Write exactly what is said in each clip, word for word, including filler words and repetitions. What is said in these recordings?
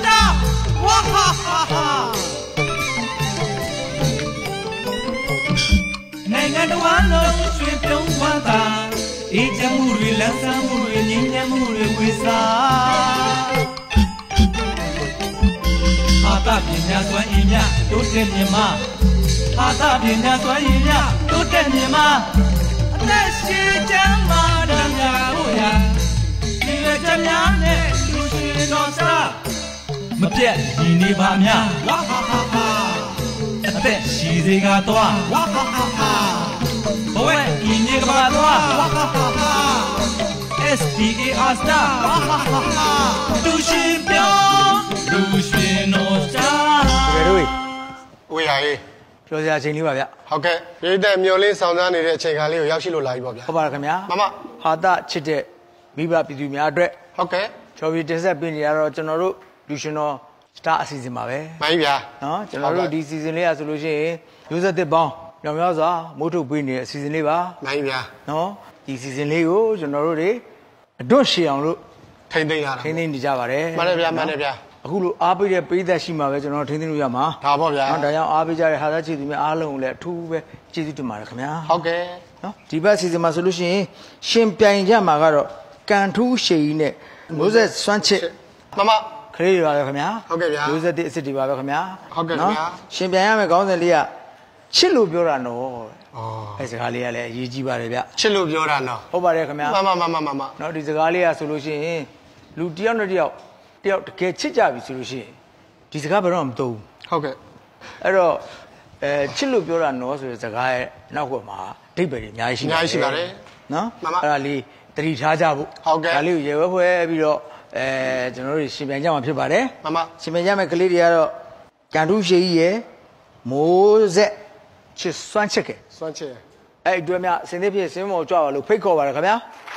star. Wahahaha. Nangan wano swipyong wata. Ija muri lansa muri ninya muri wisa. Hata pinya swa inya tote nyema. Hata pinya swa inya tote nyema. Neshi jama danga uya. Nile jamya ne lushi no sa. Mapet ini bamya. Wahahaha. Ate shize ga toa. Wahahaha. Owe ini ga toa. Wahahaha. S T A R star. Wahahaha. Lushi pyo. Lushi no sa. Wei Wei ai. ပြောစရာအချိန်လေးပါဗျဟုတ်ကဲ့ပြည်သက်မျိုးလေးဆောင်သားနေတဲ့အချိန်ခါလေးကိုရောက်ရှိလို့လာပြီပေါ့ဗျာဟုတ်ပါတယ်ခင်ဗျာမမဟာတာချစ်တဲ့မိဘပြည်သူများအတွက်ဟုတ်ကဲ့ချော်ပြီးတင်ဆက်ပေးနေရတော့ကျွန်တော်တို့လူရှင်တော်စတာအစီအစဉ်ပါပဲမှန်ပြီဗျာနော်ကျွန်တော်တို့ဒီစီဇန်လေးရဆိုလို့ရှိရင်ရိုးစက်တစ်ပေါင်းညောင်များစွာမိုးထုတ်ပေးနေတဲ့အစီအစဉ်လေးပါမှန်ပြီဗျာနော်ဒီစီဇန်လေးကိုကျွန်တော်တို့တွေအတွတ်ရှည်အောင်လို့ထိမ့်သိမ့်ရတာထိန်းသိမ်းနေကြပါတယ်မှန်တယ်ဗျာမှန်တယ်ဗျာအခုလိုအားပေးတဲ့ပေးသက်ရှိမှာပဲကျွန်တော်ထိန်းသိမ်းလို့ရမှာဒါပေါ့ဗျာနော်ဒါကြောင့်အားပေးကြတဲ့ဟာသားချစ်သူများအားလုံးကိုလည်းအထူးပဲကျေးဇူးတင်ပါတယ်ခင်ဗျာဟုတ်ကဲ့နော်ဒီဘက်စီဇန်မှာဆိုလို့ရှိရင်ရှင်ပြိုင်ကြမှာကတော့ကန်ထူးရှည်ကြီးနဲ့မိုးဆက်စွမ်းချစ်မမခလေးတွေပါပဲခင်ဗျာဟုတ်ကဲ့ဗျာရိုးစက်တဲ့အစ်စ်တွေပါပဲခင်ဗျာဟုတ်ကဲ့ခင်ဗျာရှင်ပြိုင်ရမယ်ခေါင်းစဉ်လေးကချစ်လို့ပြောတာနော်ဩအဲစကားလေးကလည်းအရေးကြီးပါတယ်ဗျချစ်လို့ပြောတာနော်ဟုတ်ပါတယ်ခင်ဗျာမမမမမမနော်ဒီစကားလေးကဆိုလို့ရှိရင်လူတစ်ယောက်နဲ့တစ်ယောက်တစ်ယောက်တကယ်ချစ်ကြပြီဆိုလို့ရှိရင်ဒီစကားဘယ်တော့မှမသုံးဟုတ်ကဲ့အဲ့တော့အဲချစ်လို့ပြောတာနော်ဆိုတဲ့စကားရဲ့နောက်ကမှာအဓိပ္ပာယ်တွေအများကြီးရှိအများကြီးရှိပါတယ်နော်မှန်ပါအဲ့ဒါလေးတတိထားကြဖို့ဟုတ်ကဲ့ဒါလေးကိုရေဝဲဖွဲပြီးတော့အဲကျွန်တော်တို့ရှင်ပြန်ကြမှာဖြစ်ပါတယ်မမရှင်ပြန်ကြမဲ့ကလေးတွေကတော့ကန်တူးရှိကြီးရယ်မိုးဆက်ချစ်စွမ်းချစ်ကဲစွမ်းချစ်အဲ့အတွက်များအစင်းသေးဖြစ်စင်းမော်ကြွပါလို့ဖိတ်ခေါ်ပါတယ်ခင်ဗျာ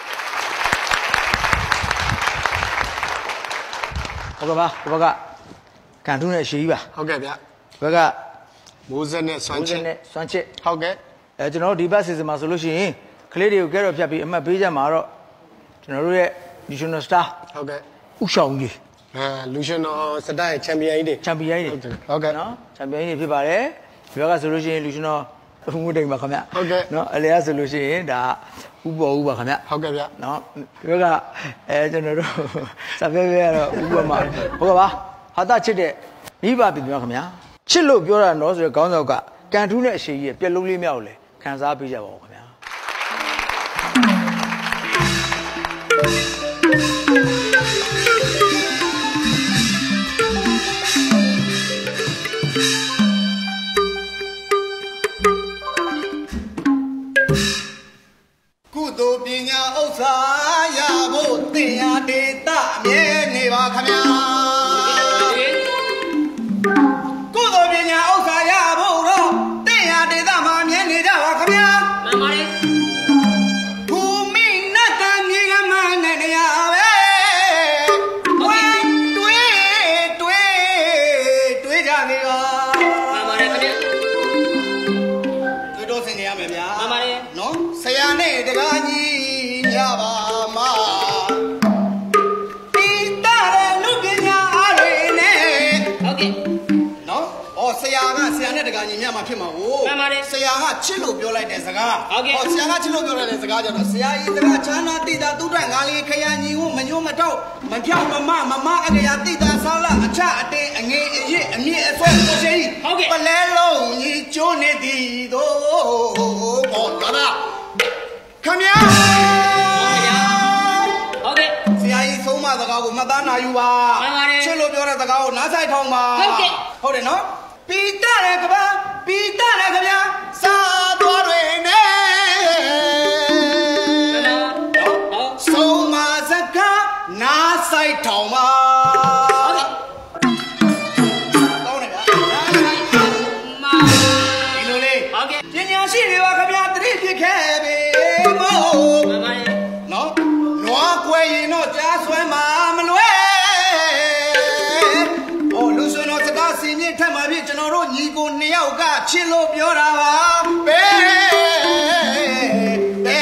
ဟုတ်ကဲ့ပါဒီဘက်ကကန်တူးနဲ့ရှိကြီးပါဟုတ်ကဲ့ဗျာဒီဘက်ကမိုးစက်နဲ့စွမ်းမိုးချဆက်စ်နဲ့စွမ်းချစ်ဟုတ်ကဲ့အဲကျွန်တော်တို့ဒီဘက်စီစဉ်မှာဆိုလို့ရှိရင်ကလေးတွေကိုကဲတော့ဖြတ်ပြီးအမှတ်ပေးကြမှာတော့ကျွန်တော်တို့ရဲ့ National Star ဟုတ်ကဲ့ဥဆောင်ကြီးအဲလူရှင်တော်စတိုင်ချန်ပီယံကြီးတွေချန်ပီယံကြီးတွေဟုတ်ကဲ့နော်ချန်ပီယံကြီးတွေဖြစ်ပါတယ်ဒီဘက်ကဆိုလို့ရှိရင်လူရှင်တော်ဦးငွေတိမ်ပါခင်ဗျဟုတ်ကဲ့နော်အလေကဆိုလို့ရှိရင်ဒါဥပေါ်ဦးပါခင်ဗျဟုတ်ကဲ့ဗျာနော်ဒီဘက်ကအဲကျွန်တော်တို့စပယ်ပဲကတော့ဥပေါ်မှာဟုတ်ကဲ့ပါဟာတာချစ်တဲ့မိဘပြည်သူများခင်ဗျာချစ်လို့ပြောတာနော်ဆိုတဲ့ခေါင်းဆောင်ကကန်ထူးနဲ့အရှိကြီးရဲ့ပြက်လုံးလေးမြောက်ကိုလည်းခံစားပေးကြပါဦးခင်ဗျာကုသိုလ်ပညာဥစ္စာရဖို့သင်ဟာဒေတာမြဲနေပါခမညာကုသိုလ်ပညာဥစ္စာရဖို့တော့သင်ဟာဒေတာမှာမြဲနေကြပါခမညာမှန်ပါလေဘူမိနတ်တန်မြေကမှန်းနေရပဲဝမ်းတွေးတွေးတွေးကြနေပါမှန်ပါလေခမညာတို့တော့စင်နေရမယ်ဗျာမှန်ပါလေနော်ဆရာနဲ့တကားကြီးညပါမှာတိတာတဲ့လူပညာအားတွေနဲ့ဟုတ်ကဲ့နော်ဩဆရာကဆရာနဲ့တကားကြီးညမှာဖြစ်မှာဟိုမှန်ပါလေဆရာကချစ်လို့ပြောလိုက်တဲ့စကားဟုတ်ကဲ့ဩဆရာကချစ်လို့ပြောလိုက်တဲ့စကားကြတော့ဆရာကြီးတကားချမ်းသာတိတာသူ့အတွက်ငါလေးခရညီကိုမညို့မတော့မဖြောက်မမမမအကရာတိတာဆောင်းလာအချအတင်းအငေးအရစ်အမြင့်အဆွဲကိုရှိဟုတ်ကဲ့ပလဲလုံးကြီးကျိုးနေသည်တို့ဩဒါလားခမညာဟုတ်ကဲ့ဆရာကြီးဆုံးမစကားကိုမှတ်သားနာယူပါမှန်ပါတယ်ချစ်လို့ပြောတဲ့စကားကိုနားဆိုင်ထောင်းပါဟုတ်ကဲ့ဟုတ်တယ်နော်ပီတရကဘာပီတရခမညာစာတော်တွေနဲ့ဆုံးမစကားနားဆိုင်ထောင်းပါဟုတ်ကဲ့ကောင်းတယ်ဗျာဒီလိုလေးဟုတ်ကဲ့ပညာရှိတွေပါခမညာတတိဖြစ်ခဲ့ပြီမို့မှန်ပါရဲ့နော်နွားကွယ်ရင်တော့ကြားဆွဲမှာမလွဲဟိုလူစွန်းတော့စကားစင်မြင့်ထက်မှာဖြစ်ကျွန်တော်တို့ညီကိုနှစ်ယောက်ကချစ်လို့ပြောတာပါပဲပဲ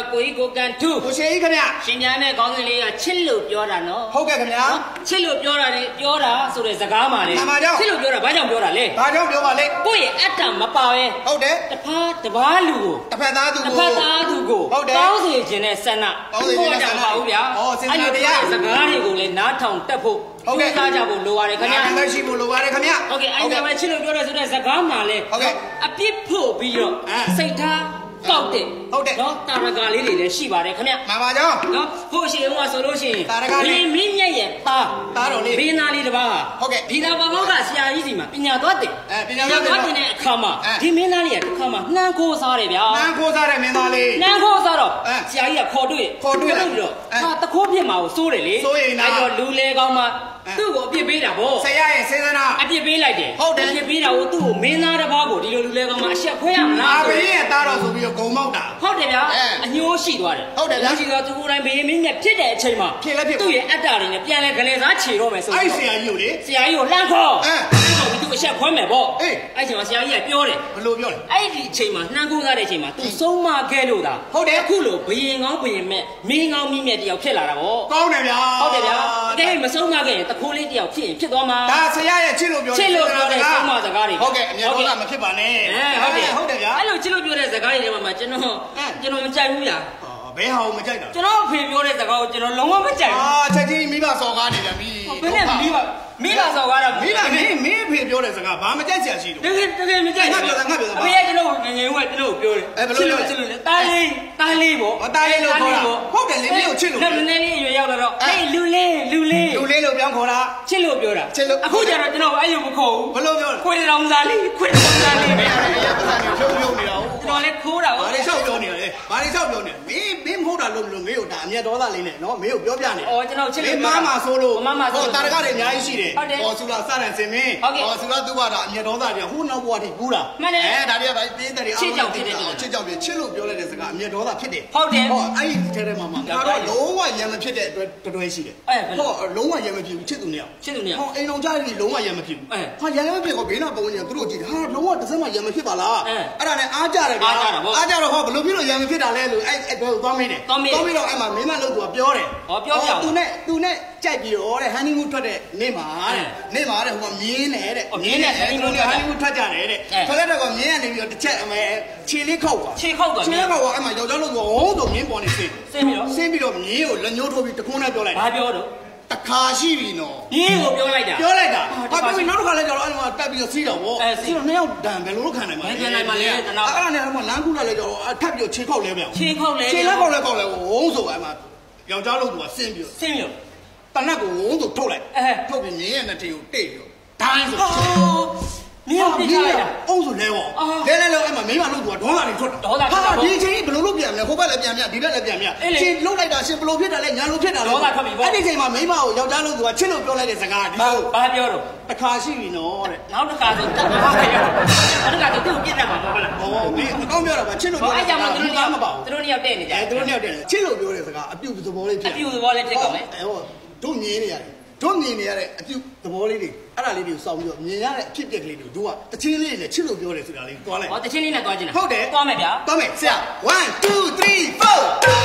ကိုကြီးကိုကန်ထူးကိုရှိကြီးခင်ဗျရှင်ညာနဲ့ခေါင်းစဉ်လေးကချစ်လို့ပြောတာနော်ဟုတ်ကဲ့ခင်ဗျာချစ်လို့ပြောတာလေပြောတာဆိုတဲ့စကားမှလေချစ်လို့ပြောတာဘာကြောင့်ပြောတာလဲဘာကြောင့်ပြောပါလဲကိုယ့်ရဲ့အတ္တမပါပဲဟုတ်တယ်တဖားတပားလူကိုတစ်ဖက်သားသူကိုတစ်ဖက်သားသူကိုဟုတ်တယ်ကောင်းစေခြင်းနဲ့ဆန္ဒကောင်းစေခြင်းနဲ့ဆန္ဒပါဘူးဗျာအဲ့ဒီတရားစကားတွေကိုလည်းနားထောင်တက်ဖို့ဟုတ်ကဲ့စားကြဖို့လိုပါတယ်ခင်ဗျာနားထောင်ရှိဖို့လိုပါတယ်ခင်ဗျာဟုတ်ကဲ့အဲ့ဒါပဲချစ်လို့ပြောတဲ့ဆိုတဲ့စကားမှလေဟုတ်ကဲ့အပြစ်ဖို့ပြီးတော့စိတ်ထားကောက်တယ်ဟုတ်တယ်နော်တာရကာလေးတွေလည်းရှိပါတယ်ခင်ဗျမှန်ပါကြောင်းနော်ဖို့ရှိအောင်ဆိုလို့ရှိရင်တာရကာလေးမင်းမြတ်ရဲ့သားသားတော်လေးမင်းသားလေးတစ်ပါးဟုတ်ကဲ့ဒီသားဘာဘောကဆရာကြီးစီမှာပညာသွားတယ်အဲပညာသွားတယ်တဲ့အခါမှာဒီမင်းသားလေးကတစ်ခါမှာနှမ်းခိုးစားတယ်ဗျာနှမ်းခိုးစားတဲ့မင်းသားလေးနှမ်းခိုးစားတော့ဆရာကြီးကခေါ်တွေ့ခေါ်တွေ့ပြီးတော့ဟာတခိုးပြစ်မှာကိုစိုးတယ်လေစိုးရင်တော့လူလေကောင်းမှာသူ့ကိုအပြစ်ပေးတာဗောဆရာရဲ့စေစနာအပြစ်ပေးလိုက်တယ်ဟုတ်တယ်အပြစ်ပေးတာကိုသူ့ကိုမင်းသားတစ်ပါးကိုဒီလိုလူလေကောင်းမှာအဆက်ခွဲရမလားအဘေးရဲ့သားတော်ဆိုပြီးတော့ဂုံမောက်တာဟုတ်တယ်ဗျာအညိုးရှိသွားတယ်ဟုတ်တယ်ဗျာရှိတော့သူကိုယ်တိုင်ဘေးမင်းနဲ့ဖြစ်တဲ့အချိန်မှာဖြစ်လဲဖြစ်သူ့ရဲ့အတ္တတွေနဲ့ပြန်လဲကလေးစားခြေတော့မယ်ဆိုအဲ့ဆရာကြီးကိုလေဆရာကြီးကိုလှမ်းခေါ်အဲလှမ်းခေါ်ပြီးသူအဆက်ခွဲမယ်ဗောအေးအဲ့ချိန်မှာဆရာကြီးကပြောတယ်ဘယ်လိုပြောလဲအဲ့ဒီအချိန်မှာနှမ်းခိုးစားတဲ့အချိန်မှာသူဆုံးမခဲ့လို့သာဟုတ်တယ်အခုလိုဘယင်ကောင်းဘယင်မဲ့မင်းကောင်းမင်းမြတ်တယောက်ဖြစ်လာတာဗောကောင်းတယ်ဗျာဟုတ်တယ်ဗျာတကယ်မဆုံးမခဲ့ရင်တခိုးလေးတယောက်ဖြစ်ဖြစ်သွားမှာဒါဆရာရဲ့ချစ်လို့ပြောချစ်လို့ပြောတဲ့ဆောင်းမစကားတွေဟုတ်ကဲ့အများတော့မဖြစ်ပါနဲ့ဟုတ်တယ်ဟုတ်တယ်ဗျာအဲ့လိုချစ်လို့ပြောတဲ့စကားတွေထဲမှာကျွန်တော်ကျွန်တော်မကြိုက်ဘူးဗျာဘယ်ဟာကိုမကြိုက်တာကျွန်တော်အဖေပြောတဲ့စကားကိုကျွန်တော်လုံးဝမကြိုက်ဘူးအာချက်ကြီးမိဘစော်ကားနေပြန်ပြီဘယ်နဲ့မိဘမိဘစော်ကားတော့မိဘမင်းမင်းအဖေပြောတဲ့စကားဘာမကြိုက်စရာရှိလို့တကယ်တကယ်မကြိုက်ဘူးငါပြောတာငါပြောတာအဖေကကျွန်တော်ငငယ်ဦးကကျွန်တော်ပြောတယ်အဲဘယ်လိုလဲချစ်လို့လဲတားလေးတားလေးပေါ့တားလေးလို့ခေါ်တာဟုတ်တယ်လေမင်းကိုချစ်လို့နည်းနည်းလေးအရွယ်ရောက်တော့ဟေးလူလေးလူလေးလူလေးလို့ပြောင်းခေါ်တာချစ်လို့ပြောတာချစ်လို့အခုကျတော့ကျွန်တော်အဲ့လိုမခေါ်ဘူးဘယ်လိုပြောလဲခွေးတောင်စားလေးခွေးတောင်စားလေးမင်းအဲ့ရပစာနေဖြုံဖြုံနေတာဟုတ်ကျွန်တော်လည်းခိုးတာဘာလေးလျှောက်ပြောနေလဲဘာလေးလျှောက်ပြောနေမင်းမင်းမဟုတ်တာလို့လို့မင်းကိုဒါအမျက်ဒေါသလေးနဲ့နော်မင်းကိုပြောပြနေဩကျွန်တော်ချစ်လို့မမဆိုးလို့မမဆိုးတာရကတွေအများကြီးရှိတယ်ဟောဆူလာစတဲ့စင်မင်းဟောဆူလာသူ့ဘာဒါအမျက်ဒေါသတွေဟိုနောက်ဘဝထိကူးတာအဲဒါတွေကပဲပြင်းတယ်ချစ်ကြောက်ဖြစ်တယ်ချစ်ကြောက်ဖြစ်ချစ်လို့ပြောလိုက်တဲ့စကားအမျက်ဒေါသဖြစ်တယ်ဟုတ်တယ်ဟောအဲ့ဒီထဲထဲမှာမှာဒါတော့လုံးဝရံမဖြစ်တဲ့အတွက်တွဲရှိတယ်ဟောလုံးဝရံမဖြစ်ဘူးချစ်သူနှစ်ယောက်ချစ်သူနှစ်ယောက်ဟောအိမ်တော်ကြားကြီးလုံးဝရံမဖြစ်ဘူးဟာရံမဖြစ်ဟောဘေးနာပုံညာသူတို့ကြည့်ဟာလုံးဝတစ်စက်မှရံမဖြစ်ပါလားအဲ့ဒါနဲ့အားကြတယ်ဗျာအားကြတော့ဟောဘယ်လိုဖြစ်လို့ရံမဖြစ်တာလဲလို့အဲ့အဲ့တော့သွားမေးတယ်သွားမေးတော့အဲ့မှာမင်းမလို့သူကပြောတယ်ဟောပြောပြသူနဲ့သူနဲ့ကြိုက်ပြီးတော့တဲ့ဟန်နီမူထွက်တဲ့နေ့မှာတဲ့နေ့မှာတဲ့ဟိုကမြင်းနေတဲ့မြင်းနဲ့ဟန်နီမူဟန်နီမူထွက်ကြတယ်တဲ့ထွက်တဲ့တော့မြင်းကနေပြီးတော့တစ်ချက်အမဲခြေလေးခောက်သွားခြေခောက်သွားခြေခောက်သွားအဲ့မှာယောက်ျားလို့ဆိုဝုန်းဆိုမြင်းပေါ်နေဆင်းဆင်းပြီးတော့ဆင်းပြီးတော့မြင်းကိုလက်ညှိုးထိုးပြီးတခွန်းနဲ့ပြောလိုက်ဘာပြောတော့တခါရှိပြီနော်မြင်းကိုပြောလိုက်တာပြောလိုက်တာဟာပြောပြီးနောက်တစ်ခါလဲကျတော့အဲ့မှာတက်ပြီးတော့စီးတော့ဗောစီးတော့နှစ်ယောက်တန်ဘယ်လိုလုပ်ခံနိုင်မှာလဲခံနိုင်မှာလေတနောက်အဲ့ဒါနဲ့တော့လမ်းကူးလာလဲကျတော့ထပ်ပြီးတော့ခြေခောက်လဲပြောင်းခြေခောက်လဲခြေလက်ခောက်လဲခောက်လဲဝုန်းဆိုအဲ့မှာယောက်ျားလို့သူကဆင်းပြီးဆင်းပြီးတနက်ကိုဝုန်းဆိုထုတ်လိုက်အဲထုတ်ပြီးမြင်းရဲ့နှစ်ထီကိုတိတ်ပြီးဒိုင်းဆိုမြင်းပြလိုက်တာအုံးဆိုလဲပေါ့လဲလဲလို့အဲ့မှာမိမလို့သူကဒေါသတွေထွက်တာဒေါသထွက်တာဒီချိန်ဘယ်လိုလုပ်ပြန်မလဲဟိုဘက်လည်းပြန်ပြန်ဒီဘက်လည်းပြန်ပြန်ရှင်လှုပ်လိုက်တာရှင်ဘယ်လိုဖြစ်တာလဲညာလိုဖြစ်တာလဲဒေါသထွက်ပြီပေါ့အဲ့ဒီချိန်မှာမိမကိုယောက်ျားလို့သူကချစ်လို့ပြောလိုက်တဲ့စကားဒီလိုဘာပြောတော့တစ်ခါရှိပြီနော်တဲ့နောက်တစ်ခါဆိုတက်ပါခဲ့ရနောက်တစ်ခါဆိုသူ့ကိုပြစ်တတ်မှာမဟုတ်လားဟောဒီအကောင်းပြောတာပါချစ်လို့ပြောအဲ့ကြောင့်မသူတို့ကမပေါ့သူတို့နှစ်ယောက်တဲ့နေကြအဲသူတို့နှစ်ယောက်တဲ့ချစ်လို့ပြောတဲ့စကားအပြုတ်သဘောလေးဖြစ်အပြုတ်သဘောလေးဖြစ်ကုန်မယ်ဟောတို့မြင်နေရတယ်တို့မြင်နေရတဲ့အပြုသဘောလေးတွေအဲ့ဒါလေးတွေကိုစောင့်ပြီးတော့မြင်ရတဲ့အဖြစ်အပျက်ကလေးတွေကိုတို့ကတချင်းလေးနဲ့ချစ်လို့ပြောတယ်ဆိုတာလေးတွားလိုက်ဟောတချင်းလေးနဲ့တွားခြင်းလားဟုတ်တယ်တွားမယ်ဗျာတွားမယ်ဆရာ one two three four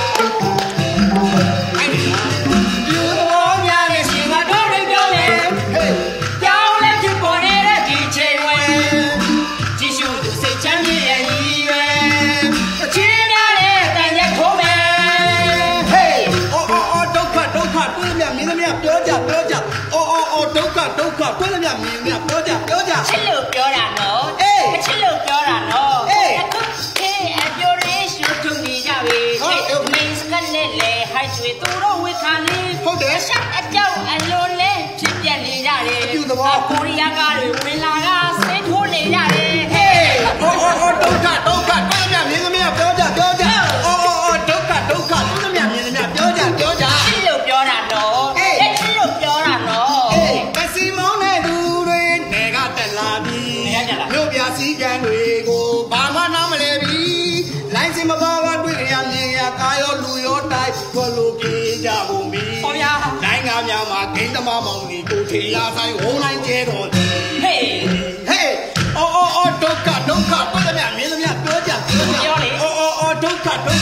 အဲ့ဒီပြုသဘောများနဲ့ရှင်ကတို့တွေပြောတယ်ဟေးကြောင်းလက်ဖြစ်ပေါ်နေတဲ့ဒီချိန်ဝဲကြည့်ရှုသူစိတ်ချမ်းမြေ့ရဲ့ကြီးပဲတချင်းများနဲ့တန်ရက်ထိုးမယ်ဟေးအော်အော်အော်ဒုက္ခဒုက္ခတွေ့မြမင်းသမီးပြောကြပြောကြအော်အော်အော်ဒုက္ခဒုက္ခတွေ့မြမင်းသမီးပြောကြပြောကြချစ်လို့ပြောတာနော်အေးချစ်လို့ပြောတာနော်အေးအခုခေအပြောရင်းရှုထုံနေကြပြီမင်းစကနေလေဟိုက်တွေသူတို့ဝေခါနေဟုတ်တယ်ရှက်အကြောင်းအလိုလဲဖြစ်ပြနေကြတယ်အပြူသဘောကိုရီးယားကားတွေဝင်လာကစိတ်ထိုးနေကြတယ်ဟေးအော်အော်အော်ဒုက္ခဒုက္ခတွေ့မြမင်းသမီးပြောကြပြောကြအော်အော်အော်ဒုက္ခဒုက္ခတွေ့မြမင်းသမီးပြောကြပြောကြချစ်လို့ပြောတာနော်အေးချစ်လို့ပြောတာနော်အေးပစီမောင်းတဲ့သူတွေနေကတက်လာပြီမြို့ပြစည်းကမ်းတွေကိုဘာမှနားမလဲပြီလိုင်းစင်မပေါ်ကတွေ့ရမြင်ရကာရောလူရောတိုက်ခွလို့ပြေးကြကုန်ပြီဟောဗျာတိုင်းကားများမှာဂိမ်းသမားမောင်ကြီးကိုထေရဆိုင်ဝုံလိုက်ကျဲတော်ဟေးဟေးအော်အော်အော်ဒုက္ခဒုက္ခတွေ့သမျှမင်းသမီးပြောကြပြောကြအော်အော်အော်ဒုက္ခဒုက္ခတွေ့သ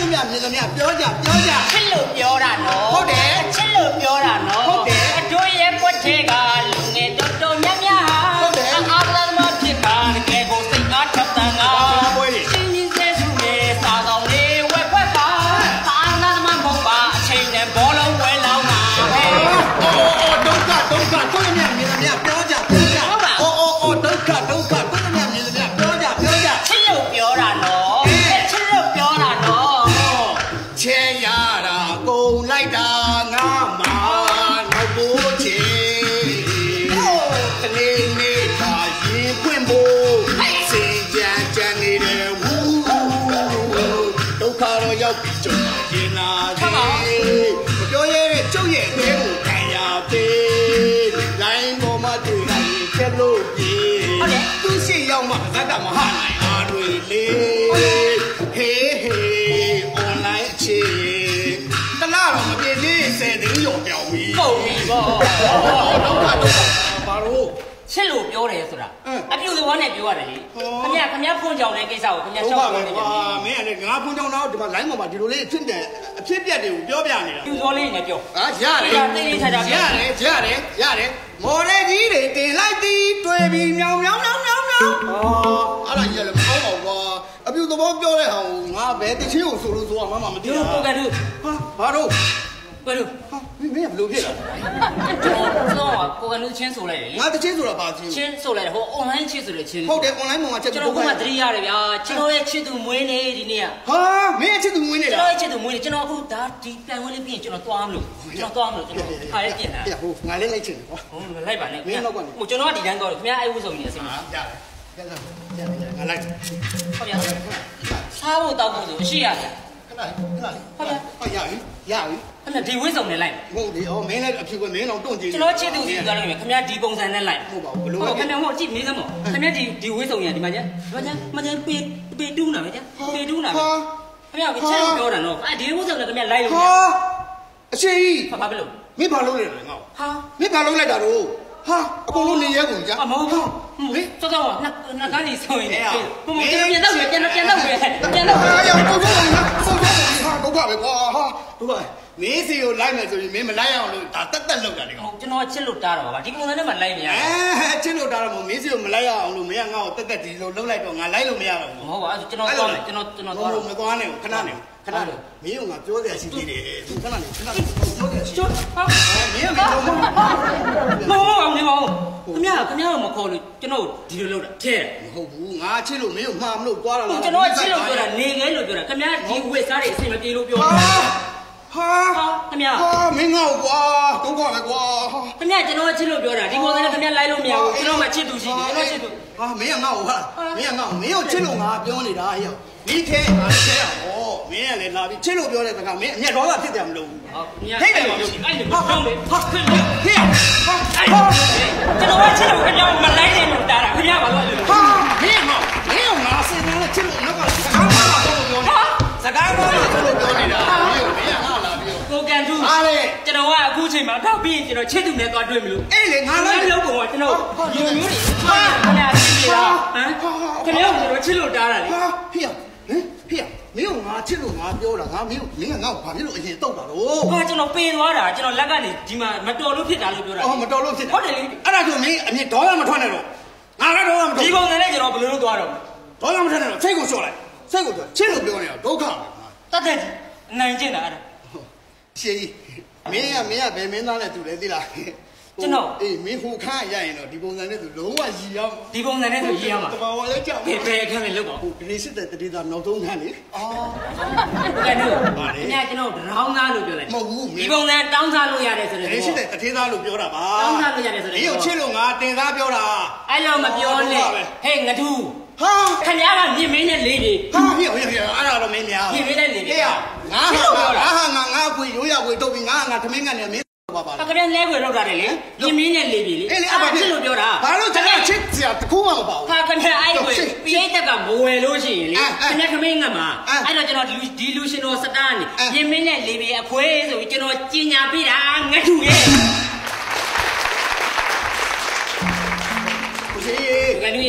မြမြင်သမျှပြောကြပြောကြချစ်လို့ပြောတာနော်ဟုတ်တယ်ချစ်လို့ပြောတာနော်ဟုတ်တယ်အတို့ရဲ့ပွက်သေးကလူငယ်တော်တော်များများဟုတ်တယ်အားလုံးမဖြစ်တာတကယ်ကိုစိတ်အားထပ်တန်ကရှင်းရင်းစေစုနဲ့စာဆောင်လေးဝက်ခွက်ပါအားလုံးမမဟုတ်ပါအချိန်နဲ့ဘောလုံးဝဲလောင်းတာဟဲ့အိုးအိုးဒုက္ခဒုက္ခတို့မြမြင်သမျှပြောကြပြောကြအိုးအိုးအိုးဒုက္ခဒုက္ခတို့မြမြင်သမျှပြောကြပြောကြချစ်လို့ပြောတာနော်ချစ်လို့ပြောတာနော်ချဲရတာကုန်လိုက်တာငါမှနောက်ကိုချေတနေ့နေ့သာရင်ဖွင့်ဖို့စင်ကြံကြံနေတယ်ဝူဒုက္ခတော့ရောက်ပြီကြုံရင်လာတယ်မပြောရဲကျုပ်ရဲ့အသေးကိုခံရပေးလိုင်းပေါ်မှာတွေ့လိုက်ချက်လို့ပြေသူရှိရောက်မှဇက်ကမဟာနိုင်အားတွေလေဟေးဟေး online ချေတလားတော့မပြေသေးဆယ်သိန်းရောပြောင်းပြီဟုတ်ပြီပေါ့ဒုက္ခဒုက္ခဘာလို့ချစ်လို့ပြောတယ်ဆိုတာအပြုသဘောနဲ့ပြောရတယ်လေခင်ဗျာခင်ဗျာဖုန်းကြောင်တဲ့ကိစ္စကိုခင်ဗျာရှောက်ပြောနေတယ်မင်းကလည်းငါဖုန်းကြောင်တော့ဒီမှာ line ပေါ်မှာဒီလိုလေးအဖြစ်တယ်အဖြစ်ပြက်တွေကိုပြောပြနေတာပြုစောလေးနဲ့ပြောဟာရတယ်တိတ်တိတ်ချာချာရတယ်ရတယ်ရတယ်မော်ရဲကြီးတွေတင်လိုက်သည်တွေ့ပြီးမြောင်မြောင်မြောင်မြောင်မြောင်ဟာအဲ့ဒါကြီးလည်းမကောင်းပါဘူးကွာအပြုသဘောပြောတဲ့ဟာကိုငါဘယ်တချင်းကိုဆိုလို့ဆိုမှမမသိဘူးဟုတ်ကဲ့သူဟာဘာလို့ဘယ်လိုဟာမင်းမင်းဘယ်လိုဖြစ်လာကျွန်တော်ကိုကလူချင်းဆိုလိုက်လေငါတချင်းဆိုတာဘာချင်းချင်းဆိုလိုက်ဟို online ချစ်ဆိုတဲ့ချင်းဟုတ်တယ် online မှာချက်ကျွန်တော်ကမှသတိရတယ်ဗျာကျွန်တော်ရဲ့ချစ်သူမွေးနေဒီနေ့ဟာမင်းချစ်သူမွေးနေတာကျွန်တော်ရဲ့ချစ်သူမွေးနေကျွန်တော်အခုဒါဒီပြန်ဝင်လေးပြင်ကျွန်တော်သွားမလို့ကျွန်တော်သွားမလို့ကျွန်တော်ခါရဲပြင်တာဟိုငါလေးလိုက်ချင်တယ်ကွာဟိုလိုက်ပါနဲ့မင်းတော့ကွာဟိုကျွန်တော်ကဒီတိုင်းသွားတယ်ခင်ဗျာအဲ့ဝုစုံကြီးအစိမ်းရတယ်ရတယ်ရတယ်ငါလိုက်ဟုတ်ဗျာစားဖို့တောက်ဖို့ဆိုအရှိရဗျာခဏခဏဟုတ်ဗျာဟုတ်ရပြီရပြီခင်ဗျာဒီဝိစုံနဲ့လိုက်ဟုတ်တယ်ဩမင်းလည်းအဖြူကမင်းတော့တွန့်ကြည့်ကျွန်တော်ချစ်သူစီသွားလို့ခင်ဗျာဒီပုံစံနဲ့လိုက်ဟုတ်ပါဘူးဘလို့ခင်ဗျာဟိုကြည့်မေးစမ်းပေါ့ခင်ဗျာဒီဒီဝိစုံရဒီမှာကျမကျမကျပေပေတူးနာပဲကျပေတူးနာပဲခင်ဗျာကချစ်လို့ပြောတာနော်အဲဒီဝိစုံနဲ့ခင်ဗျာလိုက်လို့ဟာအရှိကြီးဘာဖြစ်လို့မင်းဘာလုပ်လဲငါ့ဟာမင်းဘာလုပ်လိုက်တာတော့ဟာအကုန်လုံးနေရဲကုန်ကြအမဟုတ်ဘူးဟေးစောစောနှစ်နှစ်ကားကြီးဆိုရင်လေဘုံဘုံကျွန်တော်ပြန်တော့ပြန်တော့ပြန်တော့ပြန်တော့ဟာရောက်တော့တော့ဆောက်တော့ဟာဒုက္ခပဲကွာဟာဒုက္ခမင်းစီကိုလိုက်မယ်ဆိုရင်မင်းမလိုက်အောင်လို့ဒါတက်တက်လောက်တာလေကောင်ကျွန်တော်ချစ်လို့တားတော့ပါဒီပုံစံနဲ့မှလိုက်မရအဲချစ်လို့တားတော့မင်းစီကိုမလိုက်အောင်လို့မင်းကငါ့ကိုတက်တက်ဒီလိုလှုပ်လိုက်တော့ငါလိုက်လို့မရတော့ဘူးမဟုတ်ပါဘူးကျွန်တော်သွားမယ်ကျွန်တော်ကျွန်တော်သွားတော့မသွားနဲ့ခဏနေခဏနေမင်းကငါပြောစရာရှိသေးတယ်ခဏနေခဏပြောစရာရှိကျွတ်ဟာမင်းကမပြောဘူးမဟုတ်အောင်နေပါဦးခင်ဗျာခင်ဗျာမခေါ်လို့ကျွန်တော်ဒီလိုလုပ်တာထဲမဟုတ်ဘူးငါချစ်လို့မင်းကိုမှားမလို့သွားတာလားကျွန်တော်ချစ်လို့ပြောတာနေခဲလို့ပြောတာခင်ဗျာဒီဝိစားတွေအဆင်မပြေလို့ပြောတာဟာခင်ဗျာဟာမင်းငါ့ကိုကွာဒုက္ခပဲကွာခင်ဗျာကျွန်တော်ချစ်လို့ပြောတာဒီပုံစံနဲ့ခင်ဗျာလိုက်လို့မရဘူးကျွန်တော်မှချစ်သူရှိတယ်ကျွန်တော်ချစ်သူဟာမင်းကငါ့ကိုဟာမင်းကငါ့ကိုမင်းကိုချစ်လို့ငါပြောနေတာဟဲ့ဒီထဲငါထဲရဟောမင်းကလည်းလာပြီးချစ်လို့ပြောတဲ့စကားမင်းအမျက်တော်ကဖြစ်တယ်မလို့ဘူးထိတ်တယ်မလို့အဲ့လိုမပြောလေဟာခင်ဗျာဟေ့ဟာကျွန်တော်ကချစ်လို့ခင်ဗျာမလိုက်တယ်လို့တားတာခင်ဗျာဘာလို့လဲဟာမင်းကမင်းကငါစင်နေတဲ့ချစ်လို့နောက်ကစကားမှတော့ပြောနေတာစကားမှတော့ပြောနေတာမင်းကမင်းကငါလာပြီးကိုကန်တူဟာလေကျွန်တော်ကအခုချိန်မှာတော့ပြီးရင်ကျွန်တော်ချစ်သူနဲ့သွားတွေ့မလို့အေးလေငါလည်းလောက်ပုံကကျွန်တော်ယူမျိုးတွေဟာခင်ဗျာချစ်နေတာဟမ်ခင်ဗျာကျွန်တော်ချစ်လို့တားတာလေဟာဖေဟမ်ဖေမင်းကငါချစ်လို့ငါပြောတာငါမင်းမင်းကငါ့ကိုဘာဖြစ်လို့အရင်တုတ်တာတော့ဟာကျွန်တော်ပေးသွားတာကျွန်တော်လက်ကနေဒီမှာမတော်လို့ဖြစ်တာလို့ပြောတာအော်မတော်လို့ဖြစ်တာဟုတ်တယ်လေအဲ့ဒါဆိုမင်းအမြင်ဒေါ်ရမထွက်နဲ့တော့ငါကတော့မထွက်ဒီပုံစံနဲ့ကျွန်တော်ဘယ်လိုလုပ်သွားတော့ဒေါ်ရမထွက်နဲ့တော့စိတ်ကိုလျှော့လိုက်စိတ်ကိုချစ်လို့ပြောနေတာဒုက္ခပဲတတ်တဲ့နိုင်ကျင်တာအဲ့ဒါရှေးမင်းကမင်းကဘယ်မင်းသားနဲ့တူလဲသိလားကျွန်တော်အေးမင်းဟိုခါရရင်တော့ဒီပုံစံနဲ့သူလုံးဝရည်ရအောင်ဒီပုံစံနဲ့သူရည်ရမှာတဘာဝလည်းကြောက်ဘယ်ဘယ်အခန်းနဲ့လောက်ပါဟိုဒီစစ်တဲ့တတိသားနောက်သုံးခန်းလေအော်ကဲတော့ခင်ဗျာကျွန်တော်တောင်းသားလို့ပြောလိုက်မဟုတ်ဘူးဒီပုံစံတောင်းသားလို့ရတယ်ဆိုတဲ့ဒီစစ်တဲ့တတိသားလို့ပြောတာပါတောင်းသားလို့ရတယ်ဆိုတဲ့ဒီကိုချစ်လို့ငါတင်သားပြောတာအဲ့လိုမပြောနဲ့ဟဲ့ငထူးဟာခင်ဗျားကမြင့်မင်းနဲ့လေးတွေဟာပြည့်ပြည့်ပြည့်အဲ့ဒါတော့မင်းများမြင့်မင်းနဲ့လေးတွေငါဟာငါဟာငါငါခွေရိုးရခွေတုတ်ပြီးငါငါသမင်းကနေမင်းပါပါလားခင်ဗျားလဲခွေလောက်တာလေမြင့်မင်းနဲ့လေးပြီလေအဲ့ဒါချစ်လို့ပြောတာဘာလို့ကျွန်တော်ချစ်စရာတခုမှမပါဘူးဟာခင်ဗျားအဲ့ခွေပြိတ္တကမဝယ်လို့ရှိရင်လေခင်ဗျားခမင်းငတ်မှာအဲ့တော့ကျွန်တော်ဒီလူရှင်တော်စတားနေမြင့်မင်းနဲ့လေးပြီအခွေးဆိုပြီးကျွန်တော်ကြီးညာပြတာငတ်ထူရဲ့ကိုကြီးကန်ကြီးအော်